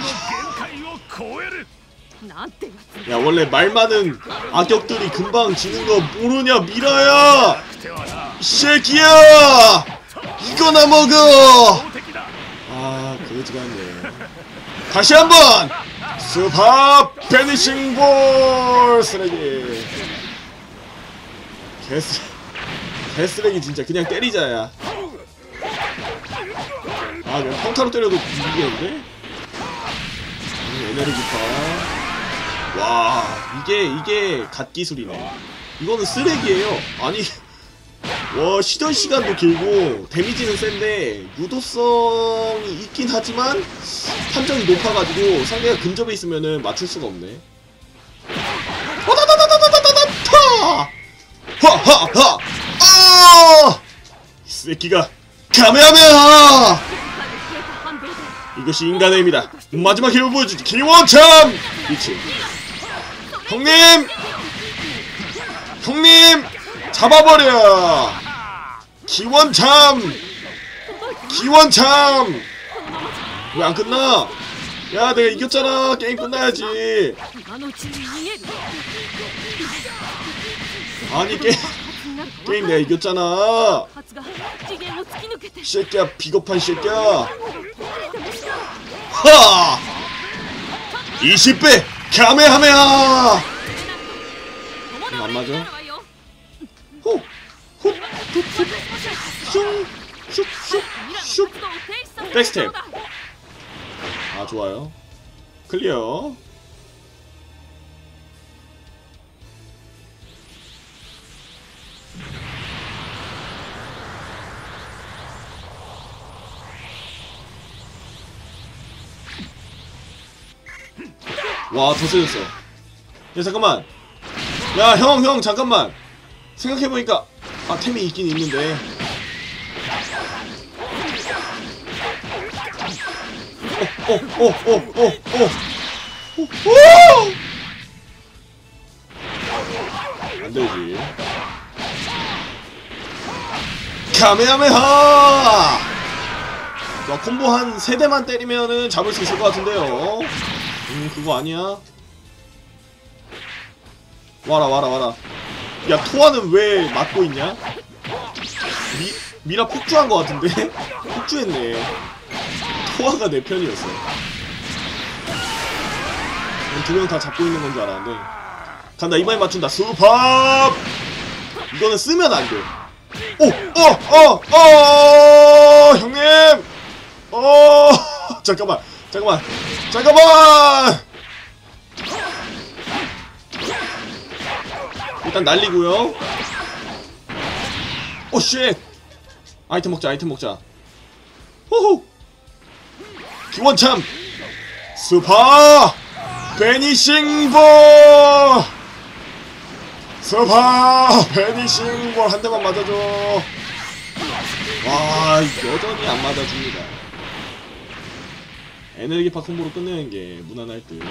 야 원래 말 많은 악역들이 금방 지는 거 모르냐 미라야. 이 새끼야. 이거나 먹어. 아 그거지가 않네. 다시 한번 스파 페니싱볼. 쓰레기 개쓰 개쓰레기 진짜. 그냥 때리자야. 아 그냥 평타로 때려도 이기겠는데? 에너지파. 와 이게 이게 갓기술이네. 이거는 쓰레기예요. 아니 와 시전 시간도 길고 데미지는 센데 유도성이 있긴 하지만 판정이 높아가지고 상대가 근접에 있으면은 맞출 수가 없네. 하하하! 아! 이 새끼가 카메하메하! 이것이 인간의 힘이다. 마지막 힘을 보여주지. 기원참! 그치. 형님! 형님! 잡아버려! 기원참! 기원참! 왜 안 끝나? 야, 내가 이겼잖아. 게임 끝나야지. 아니, 게임, 게임 내가 이겼잖아. 새끼야, 비겁한 새끼야. 하! 이십 배! 카메하메하! 안 맞아? 호! 호! 훅! 훅! 슝! 슉! 슉! 슉! 백스텝! 아, 좋아요. 클리어. 와, 더 세졌어. 야, 잠깐만. 야, 형, 형, 잠깐만. 생각해보니까, 아, 템이 있긴 있는데. 어, 어, 어, 어, 어, 어. 오! 안 되지. 카메하메하! 와, 콤보 한 세 대만 때리면은 잡을 수 있을 것 같은데요. 음, 그거 아니야. 와라, 와라, 와라. 야, 토아는 왜 맞고 있냐? 미, 미라 폭주한 것 같은데? 폭주했네. 토아가 내 편이었어. 두 명 다 잡고 있는 건 줄 알았는데. 간다, 이번에 맞춘다. 수팝! 이거는 쓰면 안 돼. 오! 어! 어! 어! 형님! 어! 잠깐만. 잠깐만. 잠깐만! 일단 날리고요. 오, 쉣! 아이템 먹자, 아이템 먹자. 호호! 기원참! 스파! 베니싱볼! 스파! 베니싱볼 한 대만 맞아줘. 와, 여전히 안 맞아줍니다. 에너지파 콤보로 끝내는 게 무난할 듯.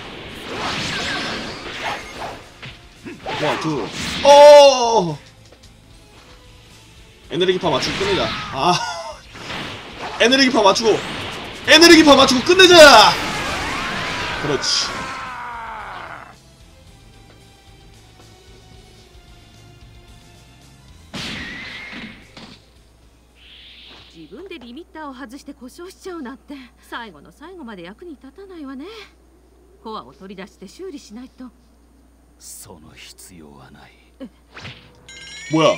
원, 투. 오! 에너지파 맞추고 끝내자. 아. 에너지파 맞추고. 에너지파 맞추고 끝내자! 그렇지. 自分でリミッターを外して故障しちゃうなんて最後の最後まで役に立たないわね。コアを取り出して修理しないと。 その必要はない。 뭐야?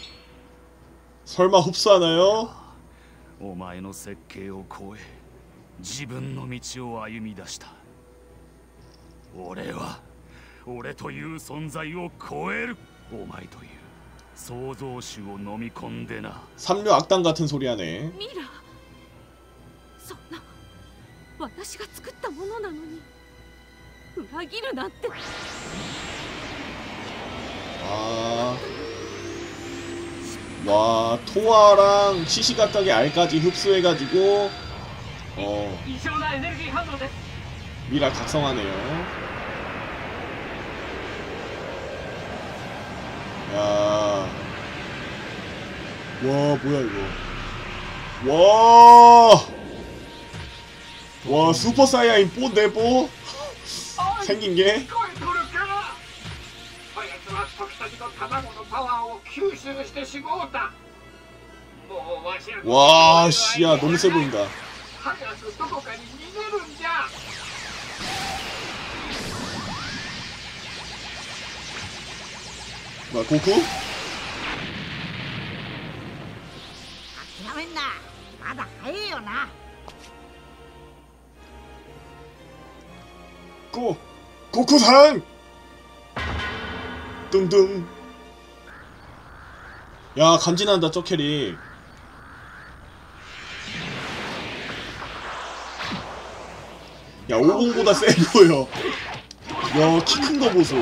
설마 흡수하나요? お前の設計を超え自分の道を歩み出した。俺は俺という存在を超える。お前という創造主を飲み込んでな。 삼류 악당 같은 소리 하네. ミラ、そんな私が作ったものなのに裏切るなんて。 아, 와, 토아랑 시시각각의 알까지 흡수해가지고 어 미라 각성하네요. 야, 와, 뭐야 이거. 와, 와, 슈퍼 사이야인 뽀인데 뽀? 생긴 게. 와, 씨야, 너무 세 보인다. 뭐야, 고쿠? 고, 고쿠상! 뚱뚱. 야, 간지난다, 저 캐릭. 야, 오공보다 세 보여. 야, 키 큰 거 보소.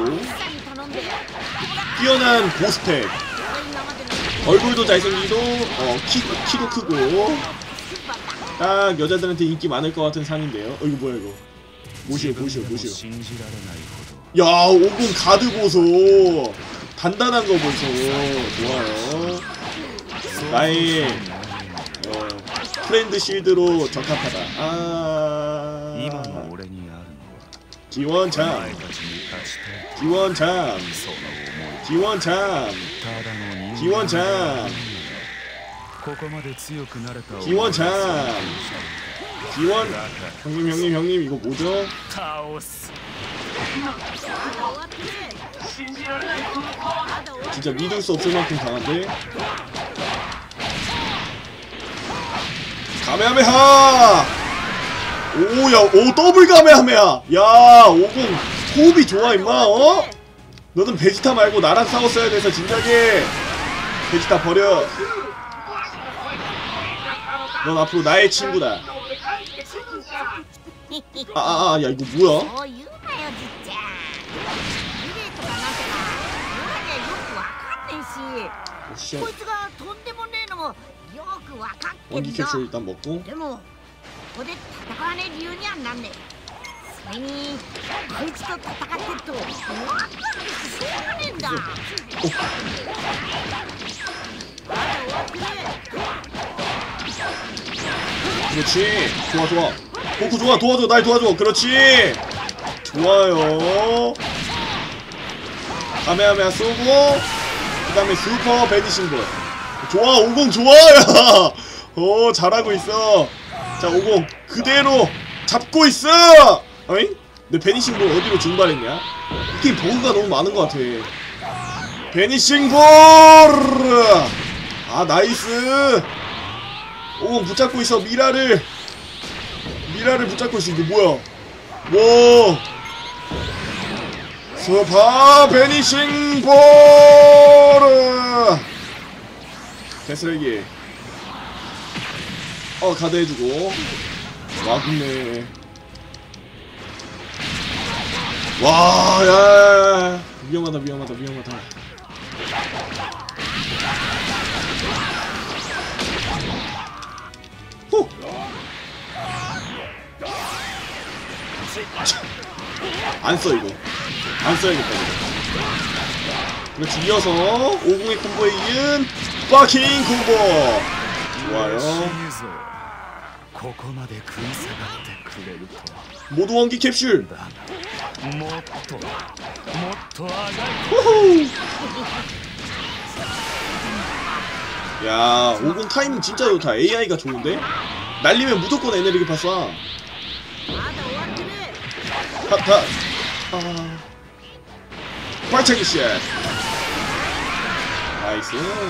뛰어난 보스펙. 얼굴도 잘생기고, 어, 키, 키도 크고. 딱 여자들한테 인기 많을 것 같은 상인데요. 어 이거 뭐야 이거. 보시오 보시오 보시오. 야 오공 가드 보소. 단단한 거 보소. 좋아요. 나의 어, 프렌드 실드로 적합하다. 아 기원참 기원참 기원참 기원참 기원참 기원 형님 형님 형님 이거 뭐죠? 진짜 믿을 수 없을 만큼 강한데? 가메하메하! 오야 오 더블 가메하메하! 야 오공 호흡이 좋아 임마 어? 너는 베지타 말고 나랑 싸웠어야 돼서 진작에 베지타 버려. 넌 앞으로 나의 친구다. 아아아 야 이거 뭐야? 오, 원기 캡슐 일단 먹고. 그렇지. 좋아 좋아. 고쿠 좋아. 도와줘. 날 도와줘. 그렇지. 좋아요. 카메하메하 쏘고 그 다음에 슈퍼 베니싱볼. 좋아. 오공 좋아. 야. 어 잘하고 있어. 자 오공 그대로 잡고 있어. 어잉? 내 베니싱볼 어디로 증발했냐? 이 게임 버그가 너무 많은 것 같아. 베니싱볼. 아 나이스. 오공 붙잡고 있어. 미라를 미라를 붙잡고 있어. 이게 뭐야? 와 스파 베니싱 볼. 개쓰레기. 어 가드 해주고. 와 근데 와 야 위험하다 위험하다 위험하다. 후. 안 써 이거. 안 써야겠다 이거. 그렇지. 이어서 오공의 콤보에 이은 파킹 콤보. 좋아요. 모두 원기 캡슐. 후후. 야 오공 타이밍 진짜 좋다. 에이아이가 좋은데? 날리면 무조건 에너지 파 쏴. 핫핫. 아. 발차기 샷. 나이스.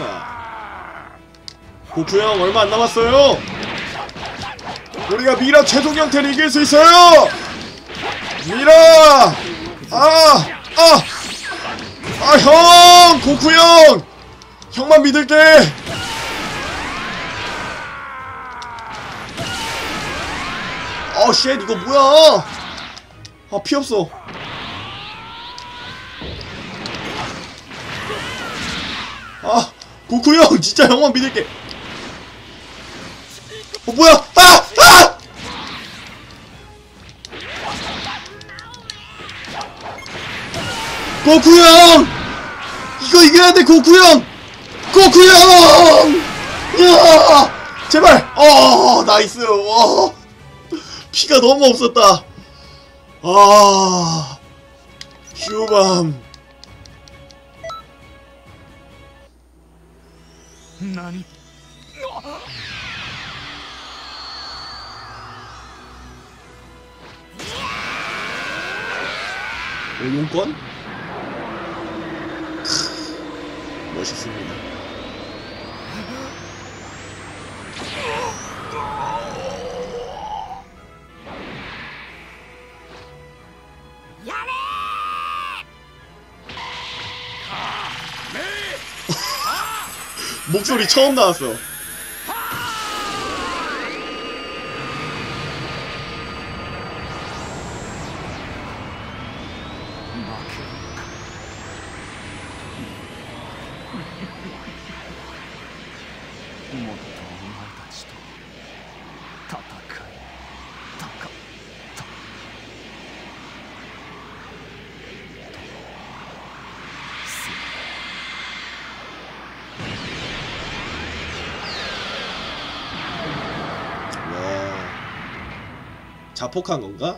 고쿠 형 얼마 안 남았어요. 우리가 미라 최종 형태를 이길 수 있어요. 미라. 아, 아, 아 형, 고쿠 형, 형만 믿을게. 어, 쉣 이거 뭐야? 아, 피 없어. 아, 고쿠 형 진짜 형만 믿을게. 어 뭐야? 아! 아! 고쿠 형! 이거 이겨야 돼, 고쿠 형! 고쿠 형! 야! 제발! 어, 나이스. 와. 피가 너무 없었다. 아. 휴밤. 나니? 용건? 멋있습니다. 목소리 처음 나왔어. 자폭한 건가?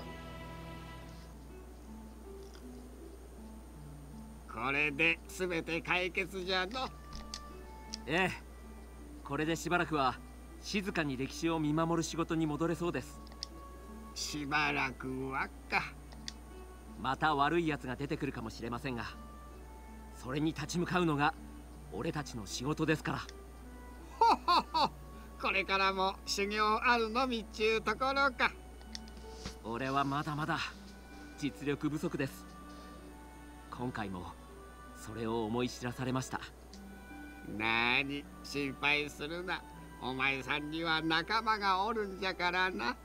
これで全て解決じゃの。 ええ、これでしばらくは静かに歴史を見守る仕事に戻れそうです。 しばらくはか。 また悪いやつが出てくるかもしれませんが、それに立ち向かうのが俺たちの仕事ですから。 ほほほ、これからも修行あるのみっちゅうところか。 俺はまだまだ実力不足です。今回もそれを思い知らされました。 なに心配するな。お前さんには仲間がおるんじゃからな。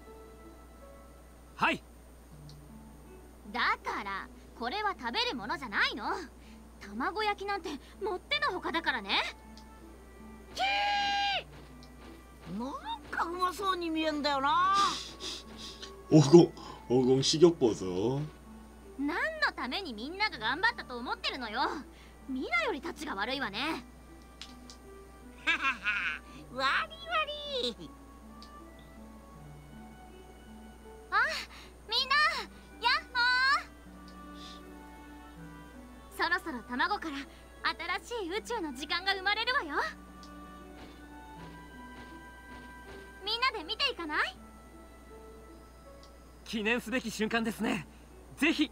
はい。 だからこれは食べるものじゃないの。卵焼きなんてもってのほかだからね。 キー、なんかうまそうに見えんだよな。 黄金黄金식욕 보소。 何のためにみんなが頑張ったと思ってるのよ。ミラよりたちが悪いわね。 ははは、わりわり。 あ、みんなやっほー。そろそろ卵から新しい宇宙の時間が生まれるわよ。みんなで見ていかない？ 記念すべき瞬間ですね。ぜひ。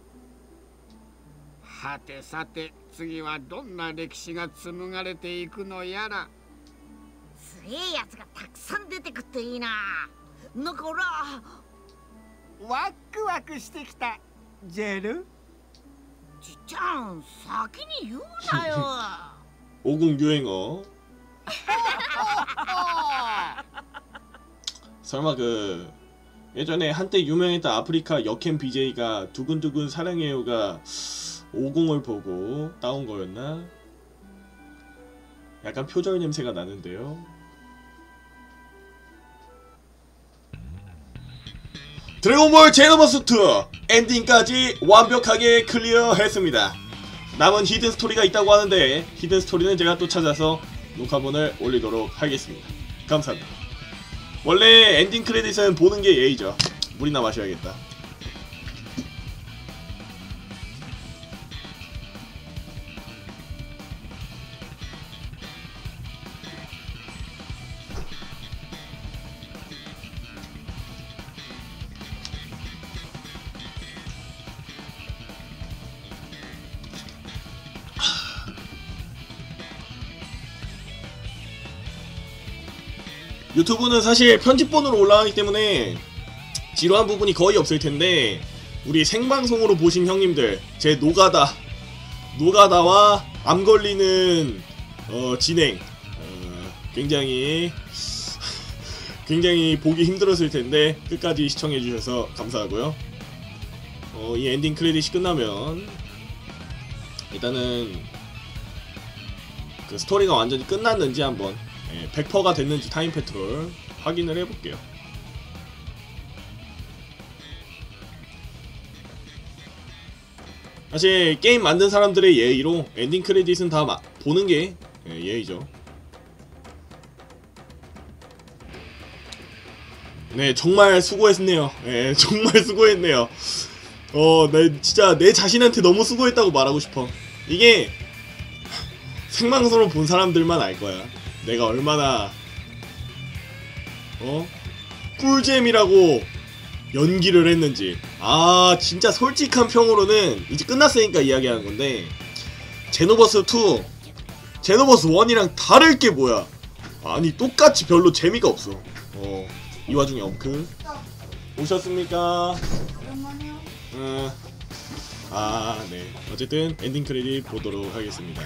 はてさて、次はどんな歴史が紡がれていくのやら。 すげえやつがたくさん出てくっていいな。だからワクワクしてきた。ジェルじっちゃん、先に言うなよ。 오공유행어 설마 그 예전에 한때 유명했던 아프리카 역캠 비제이가 두근두근 사랑해요가 오공을 보고 따온 거였나? 약간 표절 냄새가 나는데요. 드래곤볼 제노버스 투 엔딩까지 완벽하게 클리어했습니다. 남은 히든 스토리가 있다고 하는데 히든 스토리는 제가 또 찾아서 녹화본을 올리도록 하겠습니다. 감사합니다. 원래 엔딩 크레딧은 보는 게 예의죠. 물이나 마셔야겠다. 유튜브는 사실 편집본으로 올라가기 때문에 지루한 부분이 거의 없을 텐데 우리 생방송으로 보신 형님들 제 노가다 노가다와 암 걸리는 어, 진행 어, 굉장히 굉장히 보기 힘들었을 텐데 끝까지 시청해 주셔서 감사하고요. 어, 이 엔딩 크레딧이 끝나면 일단은 그 스토리가 완전히 끝났는지 한번 예, 백 퍼센트가 됐는지 타임 패트롤 확인을 해볼게요. 사실 게임 만든 사람들의 예의로 엔딩 크레딧은 다 마, 보는 게 예, 예의죠. 네, 정말 수고했네요. 예, 정말 수고했네요. 어, 나 진짜 내 자신한테 너무 수고했다고 말하고 싶어. 이게 생방송으로 본 사람들만 알 거야. 내가 얼마나 어? 꿀잼이라고 연기를 했는지. 아, 진짜 솔직한 평으로는 이제 끝났으니까 이야기하는 건데 제노버스 투 제노버스 원이랑 다를 게 뭐야. 아니 똑같이 별로 재미가 없어. 어, 이 와중에 엉크 오셨습니까? 음, 아, 네. 어쨌든 엔딩 크레딧 보도록 하겠습니다.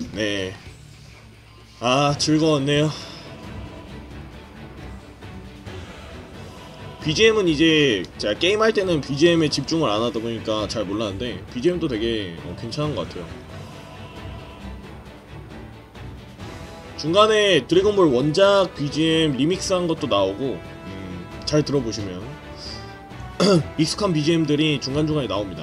네. 아, 즐거웠네요. 비지엠은 이제 제가 게임할 때는 비지엠에 집중을 안 하다 보니까 잘 몰랐는데 비지엠도 되게 어, 괜찮은 것 같아요. 중간에 드래곤볼 원작 비지엠 리믹스한 것도 나오고 음, 잘 들어보시면 익숙한 비지엠들이 중간중간에 나옵니다.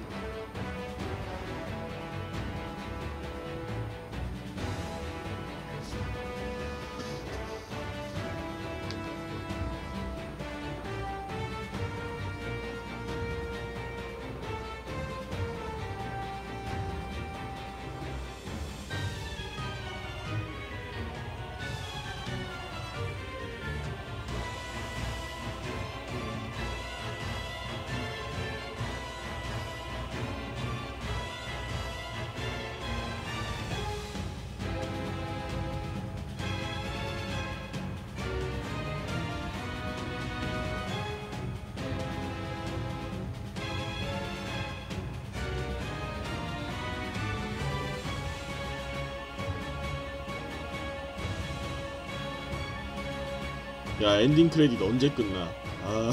야, 엔딩 크레딧 언제 끝나? 아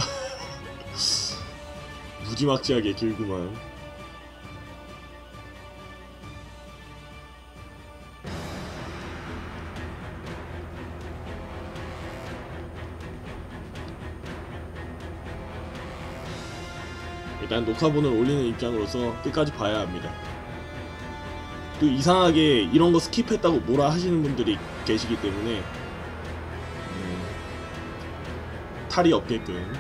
무지막지하게 길구만. 일단 녹화본을 올리는 입장으로서 끝까지 봐야 합니다. 또 이상하게 이런 거 스킵했다고 뭐라 하시는 분들이 계시기 때문에 음, 탈이 없게끔.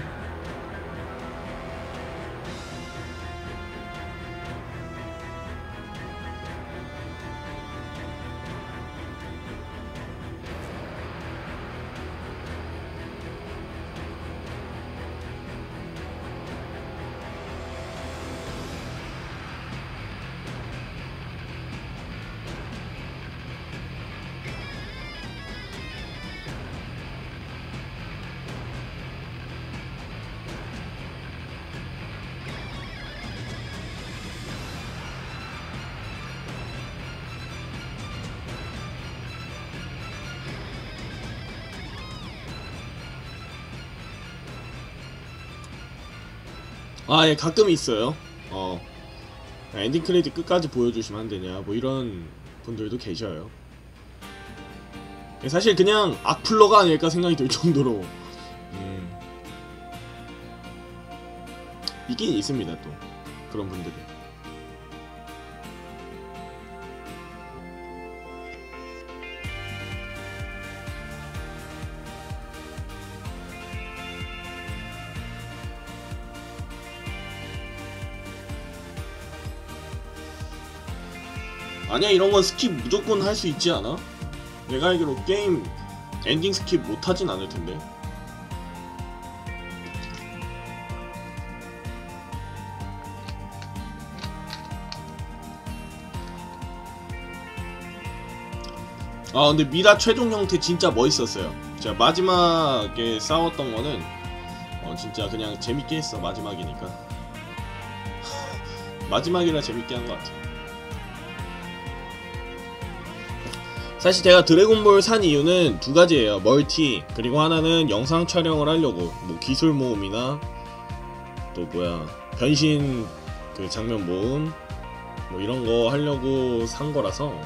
아, 예, 가끔 있어요. 어, 엔딩 크레딧 끝까지 보여주시면 안 되냐, 뭐 이런 분들도 계셔요. 사실 그냥 악플러가 아닐까 생각이 들 정도로 음, 있긴 있습니다, 또 그런 분들이. 아니야, 이런건 스킵 무조건 할 수 있지 않아? 내가 알기로 게임 엔딩 스킵 못하진 않을텐데. 아, 근데 미라 최종 형태 진짜 멋있었어요. 제가 마지막에 싸웠던 거는 어, 진짜 그냥 재밌게 했어. 마지막이니까. 마지막이라 재밌게 한 것 같아. 사실 제가 드래곤볼 산 이유는 두 가지예요. 멀티, 그리고 하나는 영상 촬영을 하려고, 뭐 기술 모음이나 또 뭐야 변신 그 장면 모음 뭐 이런 거 하려고 산 거라서.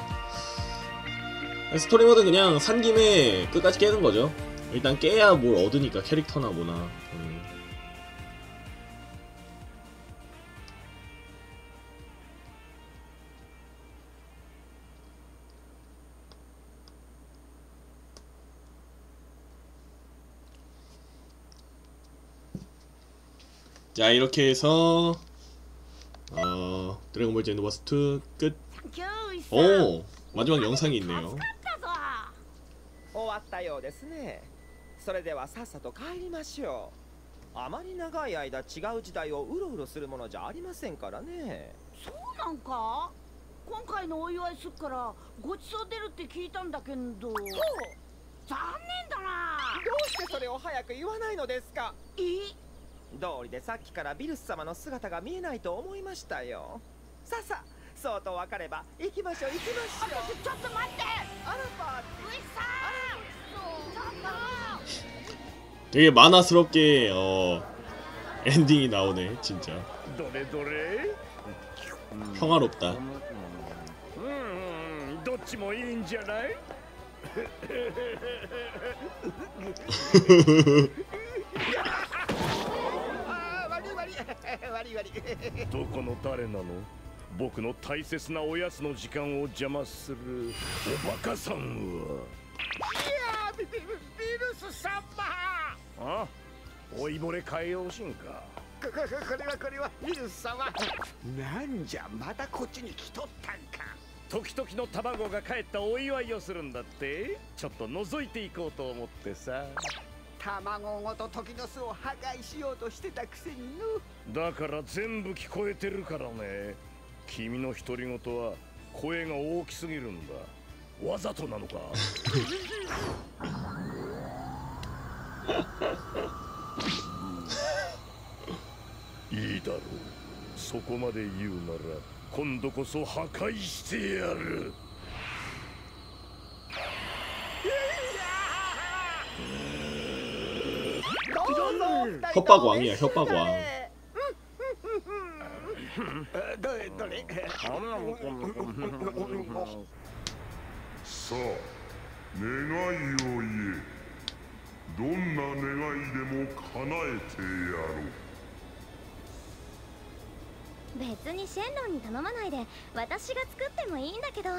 스토리 모드 그냥 산 김에 끝까지 깨는 거죠. 일단 깨야 뭘 얻으니까, 캐릭터나 뭐나. 음. 자, 이렇게 해서 어, 드래곤볼 제노버스 투 끝. 오, 마지막 영상이 있네요. 終わったようですね。それではさっさと帰りましょう。あまり長い間違う時代をうろうろするものじゃありませんからね。 そうなんか？今回のお祝いすっからごちそう出るって聞いたんだけど。残念だな。 どうしてそれを早く言わないのですか？ え？ 道理でさっきからビルス様の姿が見えないと思いましたよ。さあさあ、 そうと分かれば行きましょう行きましょう。 ちょっと待って。 あらパーティー。 ウィさん。ちょっと。 되게 만화스럽게 어 엔딩이 나오네 진짜. 평화롭다. どっちもいいんじゃない？どこの誰なの？僕の大切なおやつの時間を邪魔するおバカさんは。いやビビビルス様。あ？老いぼれ海洋神か。ここれはこれはビルス様。なんじゃまたこっちに来とったんか。時々の卵が帰ったお祝いをするんだって。ちょっと覗いていこうと思ってさ。 卵ごと時の巣を破壊しようとしてたくせにの。 だから全部聞こえてるからね。君の独り言は声が大きすぎるんだ。わざとなのか？いいだろう。そこまで言うなら今度こそ破壊してやる。 협박왕이야 협박왕. どれどれ。 さあ願いを言え。どんな願いでも叶えてやろう。 別にシェンロンに頼まないで私が作ってもいいんだけど。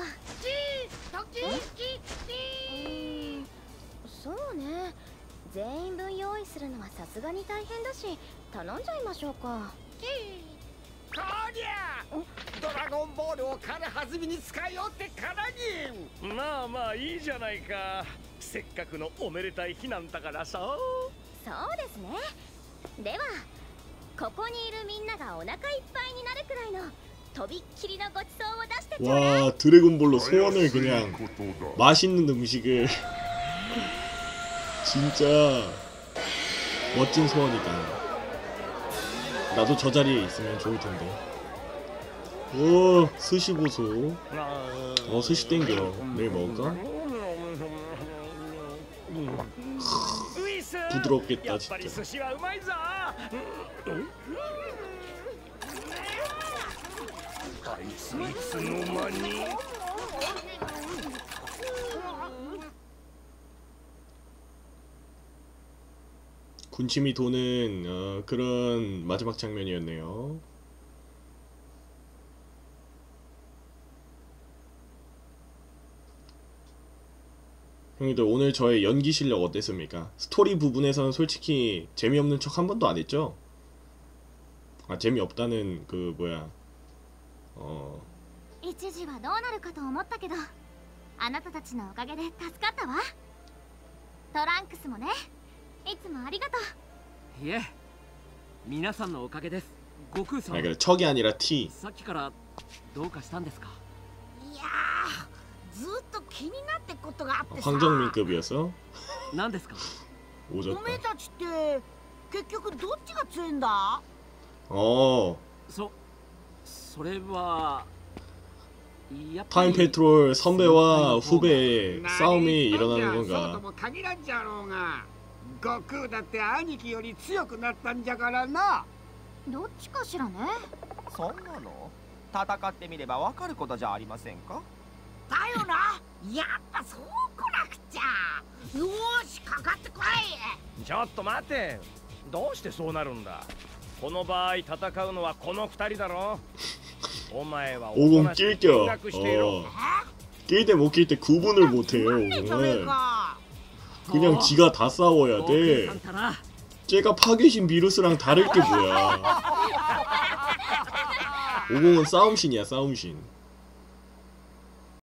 そうね、全員分用意するのはさすがに大変だし頼んじゃいましょうか。 こりゃドラゴンボールを軽はずみに使いようってからに。 まあまあいいじゃないか。せっかくのおめでたい日なんだからさ。 そうですね。ではここにいるみんながお腹いっぱいになるくらいのとびっきりのごちそうを出してちょうだい。 와 드래곤볼로 소원을 그냥 맛있는 음식을 진짜 멋진 소원이다. 나도 저 자리에 있으면 좋을 텐데. 오 스시 보소. 어 스시 땡겨. 내일 먹을까? 부드럽겠다 진짜. あいついつの間に。 군침이 도는 어, 그런 마지막 장면이었네요. 형님들 오늘 저의 연기 실력 어땠습니까? 스토리 부분에서는 솔직히 재미없는 척 한 번도 안 했죠? 아 재미없다는 그 뭐야 어 一時はどうなるかと思ったけどあなたたちのおかげで助かったわ。トランクスもね、いつもありがとう。 いえ、皆さんのおかげです。悟空さん。 아니 그래 척이 아니라 T. さっきからどうかしたんですか？ いやー、ずっと気になってことがあってさ。 황정민급이었어? 何ですか？ 오졌다. おめえたちって結局どっちが強いんだ？ 어. そ、それは。 타임 페트롤 선배와 후배의 싸움이 일어나는 건가? そうとも限らんじゃろうが、悟空だって兄貴より強くなったんじゃからな。 どっちかしらね。 そんなの戦ってみればわかることじゃありませんか。 だよな。やっぱそうこなくちゃ。よーし、かかってこい。 ちょっと待て。どうしてそうなるんだ。この場合戦うのはこの二人だろ。 오공 낄겨. 어. 낄 때 못 낄 때 구분을 못해요. 오공은. 그냥 지가 다 싸워야 돼. 쟤가 파괴신 비루스랑 다를 게 뭐야. 오공은 싸움신이야 싸움신.